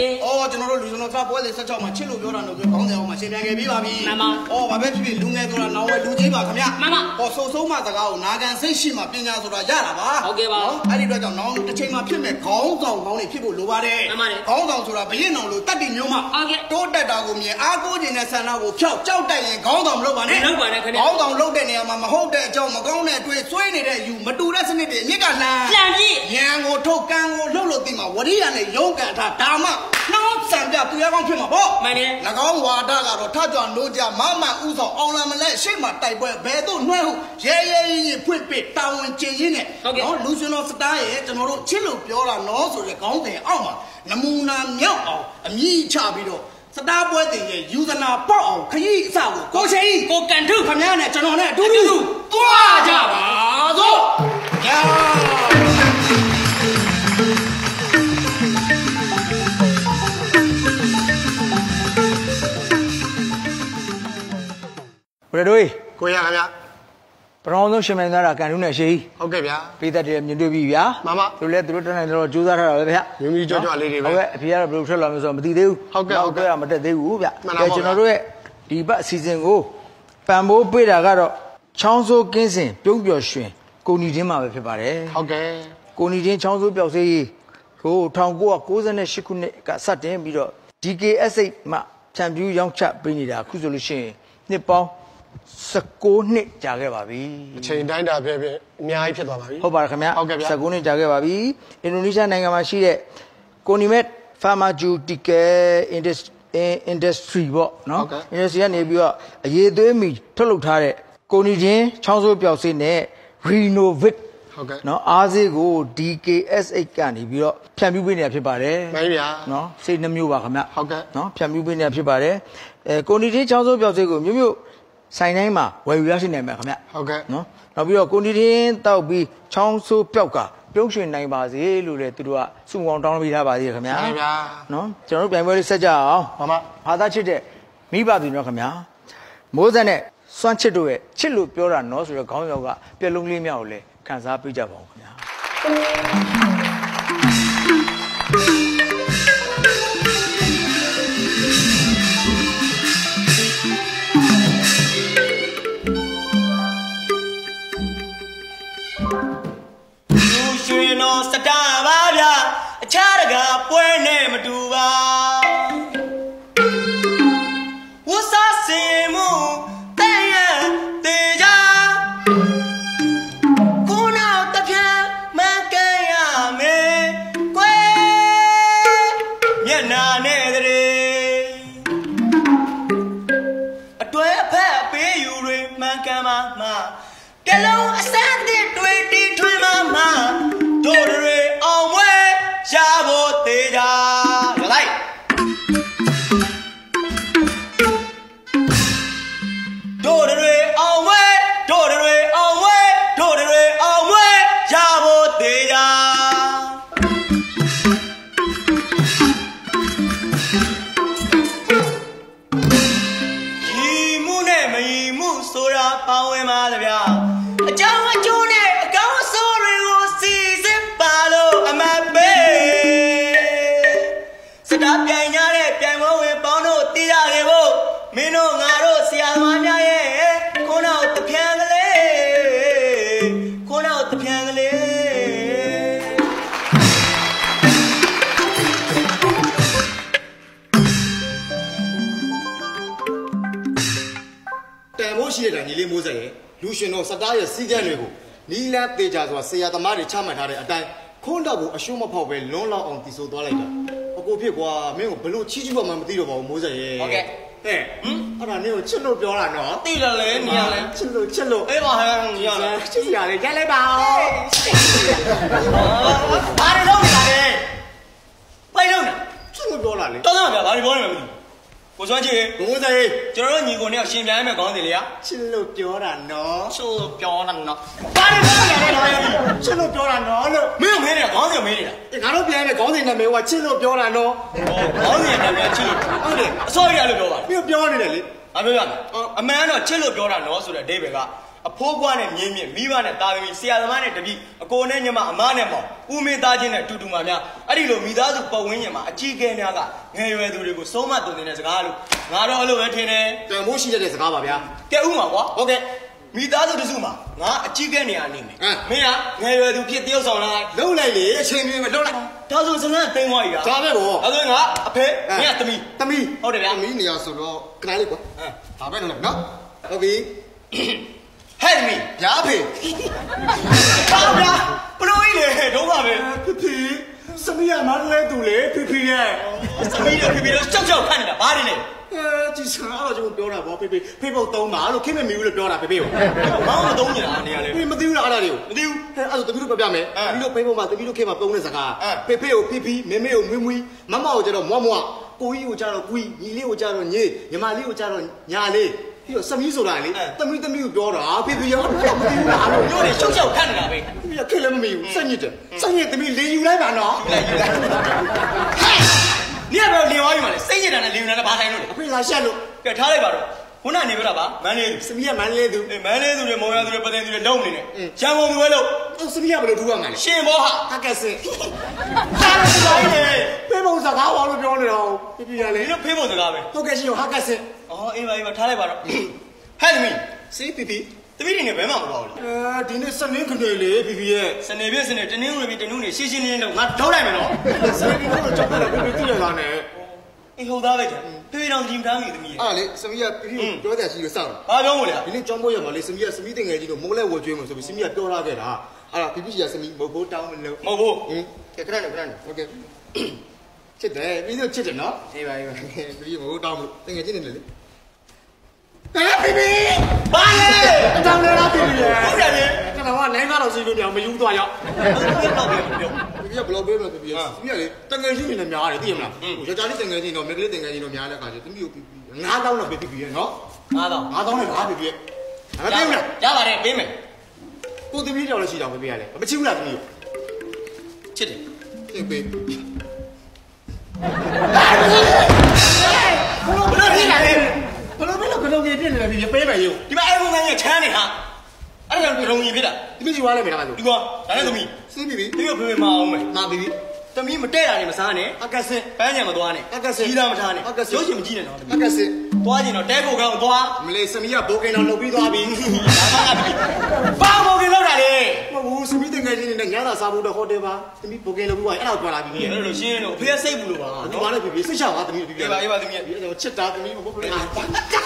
ကျွန်တော်တို့လူစလုံးစားပွဲစဉ်ဆက်ချောက်မှာချစ်လို့ပြောတာလို့ပြောခေါင်းစဉ်အောင်မှာရှင်းပြခဲ့ပြီးပါပြီမှန်ပါဩဘာပဲဖြစ်ဖြစ်လူငယ်ဆိုတာနောင်ဝဲလူကြီးပါခင်ဗျမှန်ပါဟောဆိုဆုံးမစကားကိုနာခံစိတ်ရှိမှပညာဆိုတာရတာပါဟုတ်ကဲ့ပါအဲ့ဒီအတွက်ကြောင့်နောင်တစ်ချိန်မှာဖြစ်မဲ့ခေါင်းဆောင်ကောင်းတွေဖြစ်ဖို့လိုပါတယ်မှန်ပါတယ်ခေါင်းဆောင်ဆိုတာဘရင်အောင်လို့တတ်တည်မျိုးမှတိုးတက်တာကိုမြင်အားကိုးခြင်းနဲ့ဆန္ဒကိုဖြောက်ကြောက်တိုက်ရင်ခေါင်းဆောင်မလုပ်ပါနဲ့လုပ်ပါနဲ့ခင်ဗျခေါင်းဆောင်လုပ်တဲ့နေရာမှာမဟုတ်တဲ့အကြောင်းမကောင်းတဲ့အတွေ့ဆွေးနေတဲ့ယူမတူတဲ့စနစ်တွေအမြစ်ကလှမ်းလှမ်းပြီးဉာဏ်ကိုထုတ်ကံကိုလှုပ်လို့သိမှာဝရိယနဲ့ရုန်းကန်ထားဒါမှနောက်ဆံပြသူရကောင်းဖြစ်မှာပေါ့မှန်တယ်၎င်းဝါဒကတော့ထကြွလို့ကြမမဥဆောင်အောင်လာမလဲရှေ့မှာတိုက်ပွဲဘယ်သို့နှွှဲဟုရဲရဲရင်ဖွင့်ပစ်တာဝန်ကျင်ရင်းနဲ့နော်လူရှင်တော်စတားရဲ့ကျွန်တော်တို့ချစ်လို့ပြောတာနော်ဆိုတဲ့ခေါင်းစဉ်အောက်မှာနမူနာမြောက်အောင်အမြင့်ချပြီးတော့စတားပွဲတင်ရဲ့ယူဇနာပေါက်အောင်ခရီးအစကိုကိုချေကြီးကိုကန်ထုခမည်းနဲ့ကျွန်တော်နဲ့အတူတူသွားကြပါစို့ကြာဘယ်လိုကိုရခင်ဗျာပထမဆုံးရှင်မင်းသားတာကန်ထုနဲ့ရှေးဟုတ်ကဲ့ဗျာပေးသက်တယ်မြင်တွေ့ပြီဗျာမှန်ပါသူလည်းသူတို့တန်းတိုင်းတော့ကြိုးစားထားတာပဲဗျာမြင်းကြီးကြောကြောလေးတွေပဲဟုတ်ကဲ့အဖေကတော့ဘယ်လိုထွက်လာမလဲဆိုတော့မသိသေးဘူးဟုတ်ကဲ့ဟုတ်ကဲ့မတက်သေးဘူးဗျာအဲကျွန်တော်တို့ရဲ့ဒီဘက်အစီအစဉ်ကိုပံပိုးပေးတာကတော့ချောင်းစိုးကင်းစင်ပြုံးပျော်ရွှင်ကိုနီတင်းမှာပဲဖြစ်ပါတယ်ဟုတ်ကဲ့ကိုနီတင်းချောင်းစိုးပျောက်စေးဟို၁၉၉၈ခုနှစ်ကစတင်ပြီးတော့ ဒီ ကေ အက်စ် အိတ် မှဖြန့်ဖြူးရောင်းချပေးနေတာအခုဆိုလို့ရှိရင်နှစ်ပေါင်း၁၉နှစ်ကြာခဲ့ပါပြီအချိန်တိုင်းတာပဲပဲအများကြီးဖြစ်သွားပါပြီဟုတ်ပါတယ်ခင်ဗျာ၁၉နှစ်ကြာခဲ့ပါပြီအင်ဒိုနီးရှားနိုင်ငံမှာရှိတဲ့ကိုနီမက် Pharmaceutical Industry ပေါ့နော် industry ကနေပြီးတော့အရေးသွေးမီထုတ်လုပ်ထားတဲ့ကိုနီချင်းချောင်းဆိုးပျောက်စေးနဲ့ Renovate ဟုတ်ကဲ့နော်အားစေးကို ဒီ ကေ အက်စ် အိတ် ကနေပြီးတော့ဖြန့်ဖြူးပေးနေတာဖြစ်ပါတယ်မှန်ပြီဗျာနော်စိတ်နှမျိုးပါခင်ဗျဟုတ်ကဲ့နော်ဖြန့်ဖြူးပေးနေတာဖြစ်ပါတယ်အဲကိုနီချင်းချောင်းဆိုးပျောက်စေးကိုမြို့မြို့ဆိုင်တိုင်းမှာဝယ်ယူရရှိနိုင်မှာခင်ဗျဟုတ်ကဲ့နော်နောက်ပြီးတော့ကိုနီချင်းတောက်ပြီးချောင်းဆိုးပျောက်ကပြုံးရွှင်နိုင်ပါစေလို့လည်းသူတို့ကစုံအောင်တောင်းပေးထားပါသေးတယ်ခင်ဗျာမှန်ဗျာနော်ကျွန်တော်တို့ပြိုင်ပွဲလေးဆက်ကြအောင်မှန်ပါဘာသာချစ်တဲ့မိဘသူတို့ခင်ဗျာမိုးစက်နဲ့စွမ်းချစ်တို့ရဲ့ချစ်လို့ပြောတာနော်ဆိုတော့ခေါင်းဆောင်ကပြက်လုံးလေးမြောက်ကိုလည်းခန်းစားပေးကြပါဦးခင်ဗျာစတာပါဗျာအခြားတကားပွဲနဲ့မတူပါဝဆာစင်မှုတဲ့ရတေကြခုနောက်တစ်ပြားမကန်ရမယ်ကွယ်မျက်နာနဲ့တည်းအတွဲအဖက်ပေးယူတွေမှန်ကန်မှာမှကလုံးအစမ်းတဲ့တွေတီထွင်မှာမှတို့တွေအောင်ဝဲရဖို့သေးကြရလိုက်တို့တွေအောင်ဝဲတို့တွေအောင်ဝဲတို့တွေအောင်ဝဲရဖို့သေးကြရီမှုနဲ့မရီမှုဆိုတာပါဝင်ပါသဗျာအကြောင်းအကျိုးနဲ့အကောင်းဆိုးတွေကိုစီစစ်ပါလို့အမပေးစတားပြိုင်ကြတဲ့ပြိုင်ပွဲဝင်ပေါင်းတို့တည်ရတယ်ဖို့မင်းတို့ငါတို့ဆရာသမားများရဲ့ခုနောက်တပြန်းကလေးခုနောက်တပြန်းကလေးတန်ဖို့ရှိတဲ့ညီလေးမိုးစက်ရဲ့လူရှင်တို့စတားရဲ့စီးကံတွေကိုနီလန်းသေးကြဆိုတာဆရာသမားတွေချမှတ်ထားတဲ့အတိုင်းခွန်းတော့ကိုအရှုံးမဖောက်ပဲလွန်းလောက်အောင်တီဆိုသွားလိုက်တာအကိုဖြစ်ကွာမင်းကိုဘလို့ချီးကျူးမှမသိတော့ပါဘူးမိုးစက်ရဲ့ဟုတ်ကဲ့ဟဲ့ဟမ်အဲ့ဒါနင်းကိုချစ်လို့ပြောတာနော်သိတယ်လေညီရလဲချစ်လို့ချစ်လို့အေးပါဟဲ့ညီရလဲချစ်ရလေရိုက်လိုက်ပါဦးဘာလို့လုံးနေတာလဲပိုင်လုံးနေချစ်လို့ပြောတာလေတော်တော်ဗျာဘာလို့ပြောနေမှာမသိကိုစွမ်းချစ်မိုးစက်ကျွန်တော်တို့ညီကိုနဲ့ရှင်ပြိုင်မဲ့ခေါင်းစဉ်လေးကချစ်လို့ပြောတာနော်ချစ်လို့ပြောတာနော်ဘာလို့ပြောရလဲတော့ချစ်လို့ပြောတာနော်လို့မင်းမင်းနေတာခေါင်းစဉ်မင်းနေတာငါတို့ပြန်မဲ့ခေါင်းစဉ်နာမည်ကချစ်လို့ပြောတာနော်ခေါင်းစဉ်နာမည်ချစ်လို့ဟုတ်တယ်အစောရလို့ပြောပါမင်းပြောနေတယ်လေအပြောရမယ်အမှန်တော့ချစ်လို့ပြောတာနော်ဆိုတဲ့အဓိပ္ပာယ်ကအဖိုးကွားနဲ့မြင်းမြင့်မိဘနဲ့တာသမီဆရာသမားနဲ့တပည့်အကိုနဲ့ညီမအမနဲ့မောင်ဦးမင်းသားချင်းနဲ့တူတူမှများအဲ့ဒီလိုမိသားစုပတ်ဝန်းကျင်မှာအကြီးကဲများကငယ်ရွယ်သူတွေကိုဆုံးမသွန်သင်တဲ့စကားလို့ငါတော့အဲ့လိုပဲထင်တယ်တန်ဖိုးရှိတဲ့စကားပါဗျာကဲဥမှာကွာဟုတ်ကဲ့မိသားစုတစုမှာငါအကြီးကဲနေရာနေမယ်မင်းကငယ်ရွယ်သူဖြစ်တယောက်ဆောင်လာလှုပ်လိုက်လေအချိန်ပြင်းမလှုပ်လိုက်ဒါဆိုစကားသိမ်းသွားပြီလားဒါပဲပေါ့ဒါဆိုငါအဖေမင်းကသမီးသမီးဟုတ်တယ်ဗျာသမီးနေရာဆိုတော့ခဏလေးကွာဒါပဲနော်နော်ဟုတ်ပြီဟဲ့မီဗျာဖေဟာဗျာဘလို့ကြီးလေဒုက္ခပဲဖေဖေစမီးရမလဲတူလေဖေဖေရဲ့စမီးရဖေဖေတော့ကြောက်ကြောက်ခန့်နေတာဘာတွေလဲအဲဒီစကားတော့ကျွန်တော်ပြောတာဗောဖေဖေဖေဖို့သုံးပါလို့ခင်မမီဘူးလို့ပြောတာဖေဖေကိုမောင်းမသုံးနေတာနေရာလေဖေမသိဘူးလားအဲ့ဒါတွေကိုမသိဘူးအဲအဲ့ဒါတပီတို့ပြပြမယ်တပီတို့ဖေဖို့မှာတပီတို့ခင်မှာသုံးတဲ့စကားဖေဖေကိုဖိဖိမေမေကိုမွေးမွေးမမကိုကျတော့မွားမွားကိုကြီးကိုကျတော့ကိုကြီးညီလေးကိုကျတော့ညီညီမလေးကိုကျတော့ညာလေးပြီးတော့စမီးဆိုတာလေသမီးသမီးကိုပြောတာဖေဖေရောမသိဘူးလားလို့တို့တွေရှုပ်ရှုပ်ခန့်နေတာပဲဖေဖေကခင်လည်းမမီဘူးစက်ညစ်တယ်စက်ညစ်သမီးလေယူလိုက်ပါနော်ယူလိုက်ယူလိုက်ညဘယ်လင်ဝါးယူမှာလဲစိတ်ညစ်တာနဲ့လေယူနေတာဘာဆိုင်လို့လဲအဖေလာရှက်လို့ကဲထားလိုက်ပါတော့ခုနနေပြတာပါမန်းလေးသူစမီးကမန်းလေးသူအေးမန်းလေးသူတွေမောင်ရသူတွေပသိန်းသူတွေလုံးနေတယ်ရန်ကုန်သူပဲလို့စမီးကဘယ်လိုထူရမှာလဲရှင်ဘောဟာဟက်ကက်စင်ဟာလိုက်လေဖေးပုံစကားဘာလို့ပြောနေတော့ပြပြရလေဒီလိုဖေးပုံစကားပဲဟုတ်ကဲ့ရှင်ဟက်ကက်စင်အော်အေးပါအေးပါထားလိုက်ပါတော့ဟဲ့သမီးစေးပြပြသမီးတွေနဲ့ဘယ်မှမသွားဘူးလားအဲဒီနေ့စနေခနေလေပြပြရဲ့စနေပြစနေတနင်္ဂနွေပြတနင်္ဂနွေရှင်းရှင်းလင်းလင်းတော့ငါထောက်လိုက်မယ်နော်စနေကတော့ကြောက်တာပြပြကြည့်ရတာနဲ့အေးဟုတ်သားပဲကြာဖေးတော်ကြည့်ထားမိသမီးရဲ့အားလေစမီးကပြပြပြောတယ်ရှိလို့စောင့်ဘာပြောမို့လဲဒီနေ့ကြောင်းပွဲရမှာလေစမီးကစမီးတင်ငယ်ကြီးတို့မိုးလဲဝယ်ကျွေးမယ်ဆိုပြီးစမီးကပြောထားခဲ့တာအဲ့ဒါပြပြကြီးကစမီးမဟုတ်ဘူးတောင်းမလို့မဟုတ်ဘူးဟင်ကဲခဏနေခဏနေโอเคချစ်တယ်ပြီးတော့ချစ်တယ်နော်အေးပါအေးပါပြပြမဟုတ်တောင်းမလို့တင်ငယ်ကြီးနေလေလေ哎，皮皮，妈耶！张来了，皮皮，不是的，这他妈哪个老师都聊没有多少？皮皮不老白了，皮皮，皮皮的，等个星期的苗的，对吗？嗯，我家里等个星期，每个月等个星期苗的，感觉都没有皮皮，哪到了皮皮喏？哪到？哪到了哪皮皮？哪对不啦？家把的白没？我对皮条了，洗掉皮皮了，不吃不了皮皮，吃的，这白。不能皮来的。ဘလို့ဘလို့ကလုံးကြီးပြည့်နေတယ်ဒီပေးမယ်ယူဒီမှာအဲ့ဘုံကြီးချမ်းနေဟာအဲ့ဒါကလုံးကြီးဖြစ်တာဒီမကြီးွားလိုက်မယ်လားဒီကွာဒါနဲ့သမီးစီးပြီဒီကဖေဖေမအောင်မယ်မာပြီသမီးမတဲ့တာနေမစားနဲ့အကက်စင်ပန်းညံမသွားနဲ့အကက်စင်ကြီးသားမထားနဲ့ရုပ်ရှင်မကြည့်နဲ့တော့အကက်စင်သွားကျင်တော့တဲဖို့ကောင်းသွားမလေးစမီးကဘိုကင်တော်လှုပ်ပြီးသွားပြီဒါမှကပြီဘာဘိုကင်လောက်တာလေမဟုတ်ဘူးစမီးတင်ငယ်ချင်းနဲ့ညသာစားဖို့တော့ဟိုတယ်ပါသမီးဘိုကင်လှုပ်ပြီးသွားအဲ့ဒါကြွာလာပြီအဲ့လိုရှင်းတော့အဖေကစိတ်ဘူးလို့ပါဒီမှာလည်းပြီပြီစိတ်ချပါသမီးပြီပြီအေးပါအေးပါသမီးအဲ့တော့ချစ်တာသမီးဘိုကင်အခု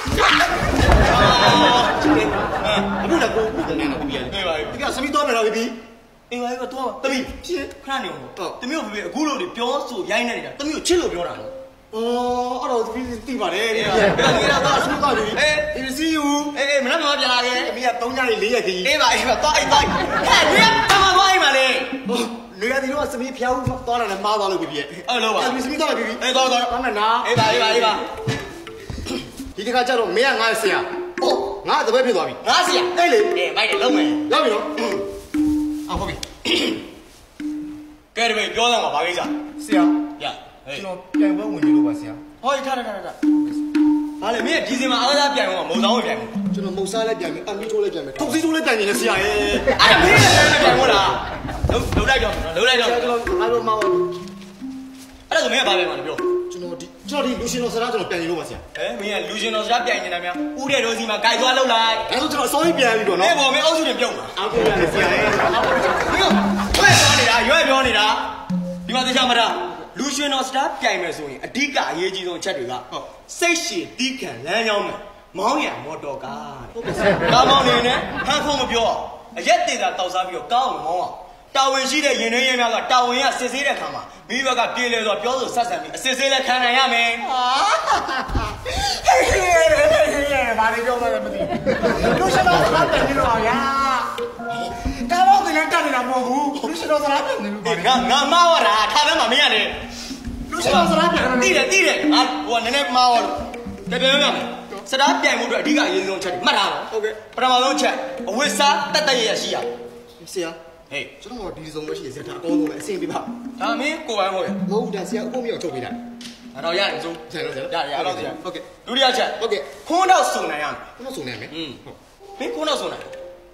လည်းကိုကိုတင်နေတော့ပြီအေးပါဒီကစမီးတော့မယ်တော့ပြီအေးပါအေးပါတော့သမီးဖြစ်ခဏနေအောင်သမီးကိုပြီအခုလို့ဒီပြောဆိုရိုင်းနေနေတာသမီးကိုချစ်လို့ပြောတာနော်အော်အဲ့တော့ဒီတိပါတယ်ဒီကတော့ဆူသွားပြီအေးစီယူအေးမနက်မှာပြန်လာခဲ့အမေကသုံးညလေးလေးရက်ကြီးအေးပါအေးပါသွားအိုက်သွားဟဲ့ဒီကဘာမှမအိုက်ပါလေနေရာဒီတော့စမီးဖျောင်းသွားတာလည်းမားသွားလို့ပြီအဲ့လိုပါစမီးသွားပြီအေးသွားသွားသွားမယ်နော်အေးပါအေးပါအေးပါဒီတခါကျတော့မင်းကငါဆရာဟုတ်ငါတပည့်ဖြစ်သွားပြီငါဆရာအေးလေအေးမိုက်တယ်လုံးမယ်လောက်ပြီနော်အော်ဟုတ်ပြီကဲဒီပဲပြောတော့မှာဘာကိစ္စဆရာရကျွန်တော်ပြန်ပွဲဝင်နေလို့ပါဆရာဟောထားထားထားထားဘာလဲမင်းဒီစင်မှာအားသားပြန်ဝင်မှာမုံဆောင်ဝင်ပြန်ကျွန်တော်မုံစားလည်းပြန်မယ်အန်မီထိုးလည်းပြန်မယ်ထုတ်စီးထိုးလည်းပြန်နေတယ်ဆရာရဲ့အဲ့ဒါမင်းလည်းပြန်ဝင်လားလုံးလုံးလိုက်တော့လုံးလိုက်တော့ကျွန်တော်အားလုံးမောင်းအဲ့ဒါဆိုမင်းကဘာပြန်မှာလဲပြောကျွန်တော်ဒီကျွန်တော်ဒီလူရှင်တော်စကားကျွန်တော်ပြန်နေလို့ပါဆရာဟဲ့မင်းကလူရှင်တော်စကားပြန်နေတာများဦးတဲ့တော်စီမှာကြိုက်သွားလောက်လိုက်အဲ့ဒါဆိုကျွန်တော်အစောကြီးပြန်ပြီတော့နော်အဲ့ပေါ်မင်းအုပ်စုတွေပြုတ်မှာအောက်ပြန်နေဆရာရဲ့မင်းကဘယ်သွားနေတာရွက်ပြောနေတာဒီမှာတရားမလားလူရှင်တော်စတားပြိုင်မယ်ဆိုရင်အဓိကအရေးကြီးဆုံးအချက်တွေကစိတ်ရှည်တီးခံလမ်းကြောင်းမယ်မောင်းရမော်တော်ကားဟုတ်ကဲ့ကားမောင်းနေနဲ့ဟန်ဖို့မပြောအောင်အရက်တေတာတောက်စားပြီးတော့ကောင်းအောင်မောင်းအောင်တာဝန်ရှိတဲ့ရင်နှင်းရဲများကတာဝန်ရစစ်ဆေးတဲ့ခါမှာမိဘကပြေလေဆိုပြောဆိုဆက်ဆံပြီးအစစ်ဆေးလည်းခံနိုင်ရမယ်ဟာဟေးဟေးဟေးဘာလို့ပြောမှလည်းမသိဘူးလူရှင်တော်စတားပြန်နေတော့ဗျာကားမောင်းတယ်တက်နေတာမဟုတ်ဘူးလူရှင်တော်စတားပြန်နေလို့ငါငါမားဝတာထားတယ်မှာမင်းရတယ်လူရှင်တော်စတားပြန်တိတယ်တိတယ်ငါဟိုကနည်းနည်းမားဝလို့တကယ်ရမယ်စတားပြန်မှုအတွက်အဓိကအရေးဆုံးချက်မှတ်ထားတော့ဟုတ်ကဲ့ပထမဆုံးချက်အဝိစားတက်တက်ရရရှိရဆရာဟေးကျွန်တော်ဒီစုံမရှိရစတာအကောင်းဆုံးပဲအဆင်ပြေပါဒါမင်းကိုယ်ပိုင်ဟုတ်ရဲ့မဟုတ်ဘူးဒါဆရာဥပ္ပမြောက်ထုတ်ပေးတာအဲ့တော့ရတယ်စိုးဆရာတို့ဆရာရရအောင်ဆရာဟုတ်ကဲ့ဒုတိယချက်ဟုတ်ကဲ့ခွန်းတော့စုံနိုင်ရမယ်ခွန်းတော့စုံနိုင်မယ်อืมဟုတ်မင်းခွန်းတော့စုံနိုင်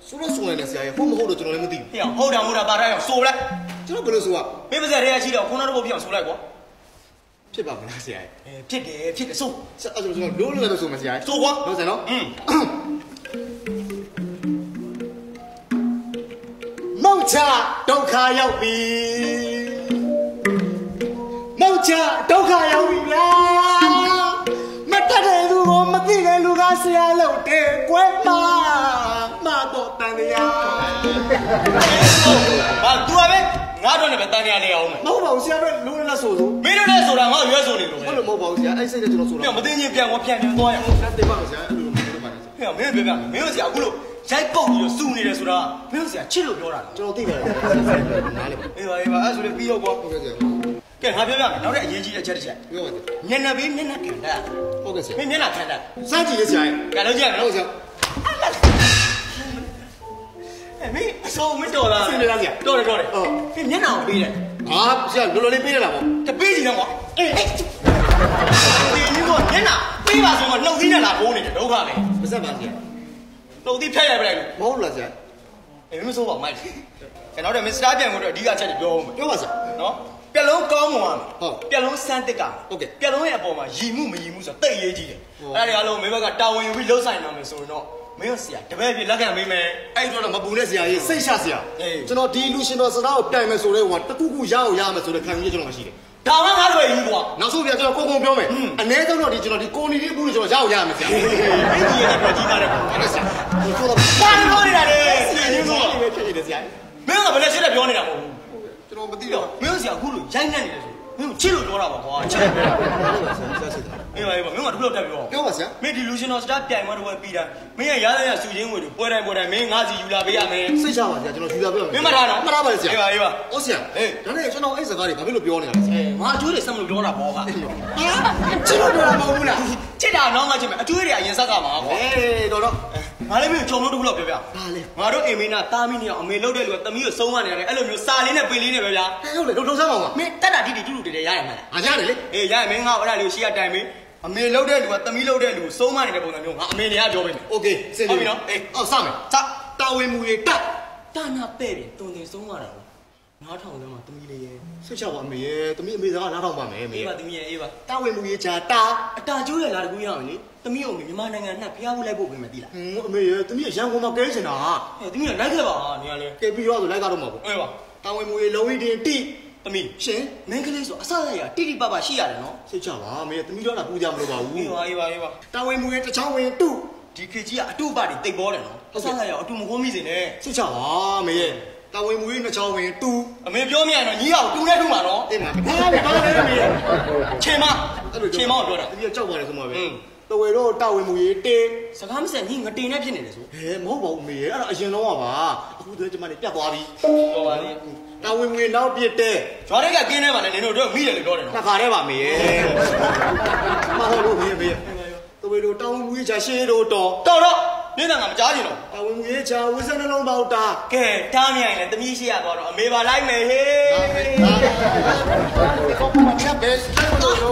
ဆိုတော့ဆိုနေတယ်ဆရာရဲ့ဟုတ်မဟုတ်တော့ကျွန်တော်လည်းမသိဘူးဟေ့ဟုတ်တာဟုတ်တာပါထားအောင်ဆိုလိုက်ကျွန်တော်ဘယ်လိုဆိုอ่ะမင်းပါစက်ရဲရှိတော့ခုနတော့ပြအောင်ဆိုလိုက်ကွာဖြစ်ပါမလားဆရာရဲ့အဲဖြစ်တယ်ဖြစ်တယ်ဆိုအဲ့ဒါကျွန်တော်လို့လည်းဆိုမယ်ဆရာရဲ့ဆိုကွာဟုတ်စံနော်อืมမောက်ချဒုက္ခရောက်ပြီမောက်ချဒုက္ခရောက်ပြီဗျာမတတ်တဲ့လူကိုမသိတဲ့လူကဆရာလို့တဲ့ကွယ်ပါမတော့တန်တရားဟာ तू อ่ะပဲငါတော့လည်းပဲတန်တရားလေးအောင်မယ်မဟုတ်ပါဘူးဆရာပဲလူလည်းဆိုဆိုမင်းတို့လည်းဆိုတာငါရွေးဆိုနေလို့ပဲဟုတ်လို့မဟုတ်ပါဘူးဆရာအဲ့စိတ်နဲ့ကျွန်တော်ဆိုပြတော့မသိချင်းပြန်ကွာပြန်ပြန်သွားရအောင်တက်ပါမယ်ဆရာအဲ့လိုမလုပ်ပါနဲ့ဟေ့မင်းပြောပြမင်းတို့ဆရာအခုလို့ရိုက်ပုတ်ပြီးတော့စူနေတယ်ဆိုတာမင်းတို့ဆရာချစ်လို့ပြောတာကျွန်တော်သိပါတယ်နားလေအေးပါအေးပါအဲ့ဆိုလည်းပြီးတော့ကွာဟုတ်ကဲ့ဆရာကဲငါပြောပြမယ်နောက်တဲ့အရေးကြီးတဲ့အချက်တစ်ချက်ပြောပါဦးမျက်နှာပေးမျက်နှာခံတာဟုတ်ကဲ့ဆရာမင်းမျက်နှာခံတာစမ်းကြည့်လေဆရာကဲလုံးကြည့်ရမယ်ဟုတ်နော်ဆရာအဲ့မင်းအစိုးမတော်လားဆင်းနေလားဆရာတော်တယ်တော်တယ်ဟုတ်မင်းမျက်နှာကိုပေးတယ်ဟာဆရာလောလောလေးပေးရတာပေါ့တပေးစီတော့ကွာအေးဒီမျိုးကမျက်နှာပေးပါဆိုမှနှုတ်သီးနဲ့လာပိုးနေတယ်ဒုက္ခပဲမဆက်ပါဆရာနှုတ်သီးဖြတ်ရပြလိုက်လို့မဟုတ်လားဆရာအေးမစိုးပါမိုက်ကျွန်တော်တို့မစ္စတာပြန်ကိုတော့အဓိကအချက်တွေပြောအောင်မယ်ပြောပါဆရာနော်ပြက်လုံးကောင်းမွန်ရမယ်ဟုတ်ပြက်လုံးစမ်းတစ်ကဟုတ်ကဲ့ပြက်လုံးရဲ့အပေါ်မှာရည်မှုမရည်မှုဆိုတော့တိတ်ရေးကြီးတယ်ဟုတ်အဲ့ဒါတွေအားလုံးမင်းဘက်ကတာဝန်ယူပြီးလှုပ်ဆိုင်တော့မယ်ဆိုရင်တော့မင်းတို့ဆရာတပည့်ပြလက်ခံပေးမယ်အဲ့တော့မပူနဲ့ဆရာကြီးစိတ်ချဆရာအေးကျွန်တော်ဒီလူရှင်တော်စကားကိုတိုင်မယ်ဆိုတော့ဟိုတခုခုရအောင်ရမယ်ဆိုတဲ့ခံယူချက်ကျွန်တော်မရှိတယ်ဒါမှငါတို့ရေးကွာနောက်ဆုံးပြကျွန်တော်ကိုကုန်ပြောမယ်အနည်းဆုံးတော့ဒီကျွန်တော်ဒီကိုနီလေးဘူးလို့ကျွန်တော်ရအောင်ရမယ်ဆရာမင်းကြီးရဲ့ပြကြီးပါတယ်ကွာဟုတ်ကဲ့ဆရာဒီဆိုတော့ဘာလို့နေတာလဲဆရာကြီးကဒီပဲဖြစ်နေတယ်ဆရာမင်းကဘယ်နဲ့ရှိတဲ့ပြောနေတာမဟုတ်ဘူးကျွန်တော်မသိပြီးတော့တော့မင်းတို့ဆရာအခုလိုရိုက်နေတယ်ဆိုမင်းကိုချစ်လို့ပြောတာပါကွာချစ်လို့ပြောတာဟုတ်ပါဆရာဆရာစစ်တာအေးပါအေးပါမင်းကတခုလောက်တက်ပြောပြောပါဆရာမင်းဒီလူရှင်တော်စတာပြိုင်ပွဲတော့ပြီးတာမင်းရဲ့ရရရစုချင်းဝင်တွေပွဲတိုင်းပွဲတိုင်းမင်းငါစီယူလာပေးရမယ်စိတ်ချပါဆရာကျွန်တော်ယူလာပြောမယ်မင်းမထားတော့မထားပါနဲ့ဆရာအေးပါအေးပါဟုတ်ဆရာအေးဒါနဲ့ကျွန်တော်အဲ့စကားတွေဘာဖြစ်လို့ပြောနေတာလဲဆရာငါအကျိုးတွေဆက်မလို့ပြောတာပေါ့ကွာချစ်လို့ပြောတာမဟုတ်ဘူးလားချစ်တာတော့မှချစ်မယ်အကျိုးတွေအရင်ဆက်ကမှာကွာအေးတော်တော့ငါလည်းမင်းဂျုံလို့တခုလောက်ပြောပြဒါလေငါတို့အိမ်မင်းကတာမီးနေအောင်အမေလှုပ်တဲ့လူကတမီးကိုဆုံးမနေတယ်အဲ့လိုမျိုးစာလေးနဲ့ပေလေးနဲ့ပဲဗျာဟုတ်လေတော်တော်ဆမ်းပါဦးမင်းတက်တာတိတိတူတူတည်းတည်းရရမှာအားရတယ်လေအေးရရမင်းငါအဲ့ဒါလေးကိုရှေ့ကတိုင်မင်းအမေလှုပ်တဲ့လူကတမီးလှုပ်တဲ့လူကိုဆုံးမနေတဲ့ပုံစံမျိုးငါအမေနေရပြောပေးမယ်โอเคစင်ဟုတ်ပြီနော်အေးအော်စမယ်စတာဝန်မူတွေတက်တာနာပဲ့တယ်တုံတင်ဆုံးမတာကိုနားထောင်စမ်းမှာတမီးလေးရဲ့ဆွတ်ချပါအမေရဲ့တမီးအမေစကားနားထောင်ပါမယ်အမေအေးပါတမီးရဲ့အေးပါတာဝန်မူရေးချာတာအတာကျိုးရလာတကူရအောင်လေတမီးကိုမြန်မာနိုင်ငံနှက်ဖျားဖို့လိုက်ဖို့ပြင်မယ်တိလားဟွန်းအမေရဲ့တမီးရန်ကုန်မှာကဲချင်တာဟဲ့တမီးကလိုက်ခဲ့ပါနေရလေကဲပြီးတော့ဆိုလိုက်ကတော့မှာပေါ့အေးပါတာဝန်မူရေးလုံးဝတင်တိတမီးရှင်မင်းကလေးဆိုအဆအရတိတိပပရှိရတယ်နော်ဆွတ်ချပါအမေတမီးတော့တာပူကြမလို့ပါဘူးအေးပါအေးပါအေးပါတာဝန်မူရေးတစ်ချောင်းဝင်တုဒီခေတ်ကြီးကအတုပတွေတိတ်ပေါ်တယ်နော်အဆအရအတူမခိုးမိစေနဲ့ဆွတ်ချပါအမေရဲ့တာဝန်မူရေးတစ်ချောင်းဝင်တူအမေပြောမြင်ရတော့ညီအောင်တူနဲ့တူမှာနော်အေးမှာဘာလဲဘာလဲအမေရဲ့ချေမချေမောပြောတာတမီးကြောက်ပါတယ်ဆိုမှပဲอืมတဝေတော့တာဝန်မူရေးတင်းစကားမစက်ညီငတင်နဲ့ဖြစ်နေတယ်ဆိုဟဲမဟုတ်ပါဘူးအမေရဲ့အဲ့ဒါအရင်တော့ပါအခုတည်းကျမနေပြတ်သွားပြီပြောပါလေတာဝန်မူရေးနောက်ပြစ်တဲ့ဂျွားတွေကကင်းနေပါလေနင်တို့တို့မိတယ်လို့ပြောတယ်နော်တခါတည်းပါမေရဲ့မဟုတ်လို့မေမေတဝေတို့တောင်းမူရေးချာရှေးတို့တော်တော်တော့နေတာငါမကြားချင်တော့တာဝန်မူရေးချာဝိစနှလုံးပေါတာကဲတားမြိုင်လေတမီးရှိရသွားတော့အမေပါလိုက်မယ်ဟေးကောမချက်ပဲစလို့လို့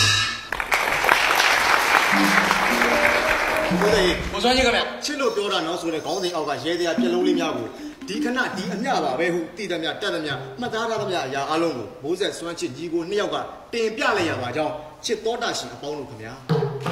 ဘုရားကြီးဘုစွမ်းကြီးခင်ဗျချစ်လို့ပြောတာနော်ဆိုတဲ့ခေါင်းစဉ်အောက်ကရဲတရားပြက်လုံးလေးများကိုဒီခဏဒီအမျှပါပဲဟုတည်တယ်မြတ်တက်တယ်မြတ်မှတ်သားထားတယ်မြတ်အရာအလုံးကိုမိုးဆက်စွမ်းချစ်ကြီးကိုနှစ်ယောက်ကတင်ပြလိုက်ရပါကြောင်းချစ်တော်တာရှင်အပေါင်းတို့ခင်ဗျာ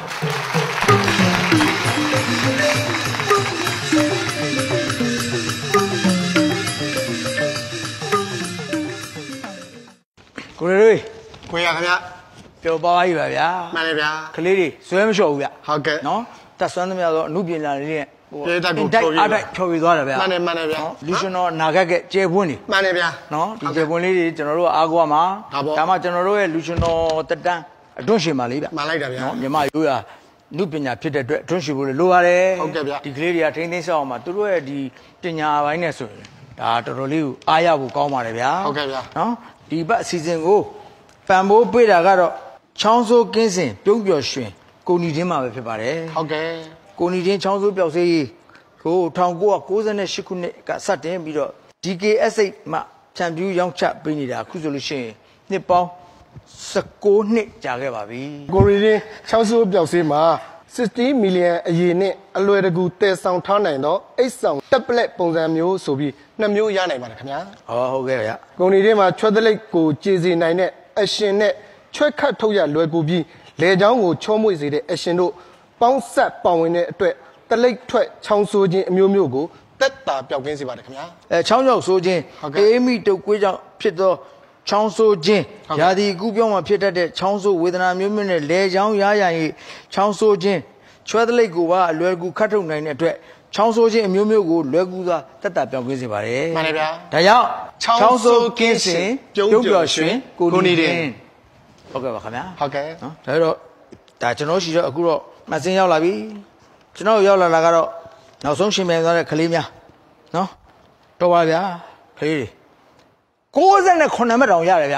ကိုရတွေခွေရခင်ဗျပျော်ပါပြီပါဗျာမှန်တယ်ဗျာကလေးတွေဇွဲမလျှော့ဘူးဗျဟုတ်ကဲ့နော်တက်ဆွမ်းသမျှတော့အမှုပညာလေးနဲ့ပြေးတတ်ကိုတိုက်ဖြော်ပြအားတိုက်ဖြော်ပြသွားတယ်ဗျာမှန်တယ်မှန်တယ်ဗျာနော်လူရှင်တော်နာဂတ်ကကျဲပွန်းနေမှန်တယ်ဗျာနော်ဒီကျဲပွန်းလေးတွေကျွန်တော်တို့အားကိုးမှာဒါပေါ့ဒါမှကျွန်တော်တို့ရဲ့လူရှင်တော်တက်တန်းအတွန်းရှင်ပါလေးဗျမှန်လိုက်တာဗျာနော်မြမရိုးရာနုပညာဖြစ်တဲ့အတွက်အတွန်းရှင်ဖို့လိုပါတယ်ဟုတ်ကဲ့ဗျဒီကလေးတွေကထိန်းသိမ်းဆောင်အောင်မှာသူတို့ရဲ့ဒီပညာပိုင်းနဲ့ဆိုရင်ဒါတော်တော်လေးကိုအားရဖို့ကောင်းပါတယ်ဗျာဟုတ်ကဲ့ဗျာနော်ဒီဘက်အစီအစဉ်ကိုပံပိုးပေးတာကတော့ချောင်းစိုးကင်းစင်ပြုံးပျော်ရွှင်ကိုနီတင်းမှာပဲဖြစ်ပါတယ်ဟုတ်ကဲ့ကိုနီတင်းချောင်းစိုးပျောက်စေးရေးကို၁၉၉၈ခုနှစ်ကစတင်ပြီးတော့ ဒီ ကေ အက်စ် အိတ် မှချန်ပီယံရောင်းချပေးနေတာအခုဆိုလို့ရှိရင်နှစ်ပေါင်း၁၉နှစ်ကြာခဲ့ပါပြီကိုရီလေးချောင်းစိုးပျောက်စေးမှာ sixty million a year နဲ့အလွယ်တကူတည်ဆောင်ထားနိုင်တော့အိတ်ဆောင်တက်ပလက်ပုံစံမျိုးဆိုပြီးနှစ်မျိုးရနိုင်ပါတယ်ခင်ဗျာဟောဟုတ်ကဲ့ဗျကုန်တွေထဲမှာချွတ်တလိပ်ကိုကြေစီနိုင်တဲ့အရှင်နဲ့ချွတ်ခတ်ထုတ်ရလွယ်ကူပြီးလေချောင်းကိုချောမွေ့စေတဲ့အရှင်တို့ပေါင်းဆက်ပေါဝင်တဲ့အတွက်တလိပ်ထွက်ချောင်းဆိုးခြင်းအမျိုးမျိုးကိုတက်တာပျောက်ကင်းစေပါတယ်ခင်ဗျာအဲချောင်းချောက်ဆိုးခြင်းအေးမိတုတ်ကွေးကြောင့်ဖြစ်သောချောင်းဆိုးခြင်းရာသီကူးပြောင်းမှာဖြစ်တတ်တဲ့ချောင်းဆိုးဝေဒနာမျိုးမျိုးနဲ့လေချောင်းရရရင်ချောင်းဆိုးခြင်းချွဲတလိပ်ကိုပါအလွယ်ကူခတ်ထုတ်နိုင်တဲ့အတွက်ချောင်းဆိုးခြင်းအမျိုးမျိုးကိုလွယ်ကူစွာတက်တာပြောင်းကင်းစေပါတယ်မှန်တယ်ဗျာဒါကြောင့်ချောင်းဆိုးကင်းစင်ပြုံးပျော်ရွှင်ကိုနေတယ်ဟုတ်ကဲ့ပါခင်ဗျာဟုတ်ကဲ့နော်ဒါတော့ဒါကျွန်တော်ရှိတော့အခုတော့မစင်းရောက်လာပြီကျွန်တော်ရောက်လာတာကတော့နောက်ဆုံးရှင်မြန်သွားတဲ့ကလေးများနော်တော်ပါဗျာကလေးတွေninety-nineမှတ်တောင်ရတယ်ဗျ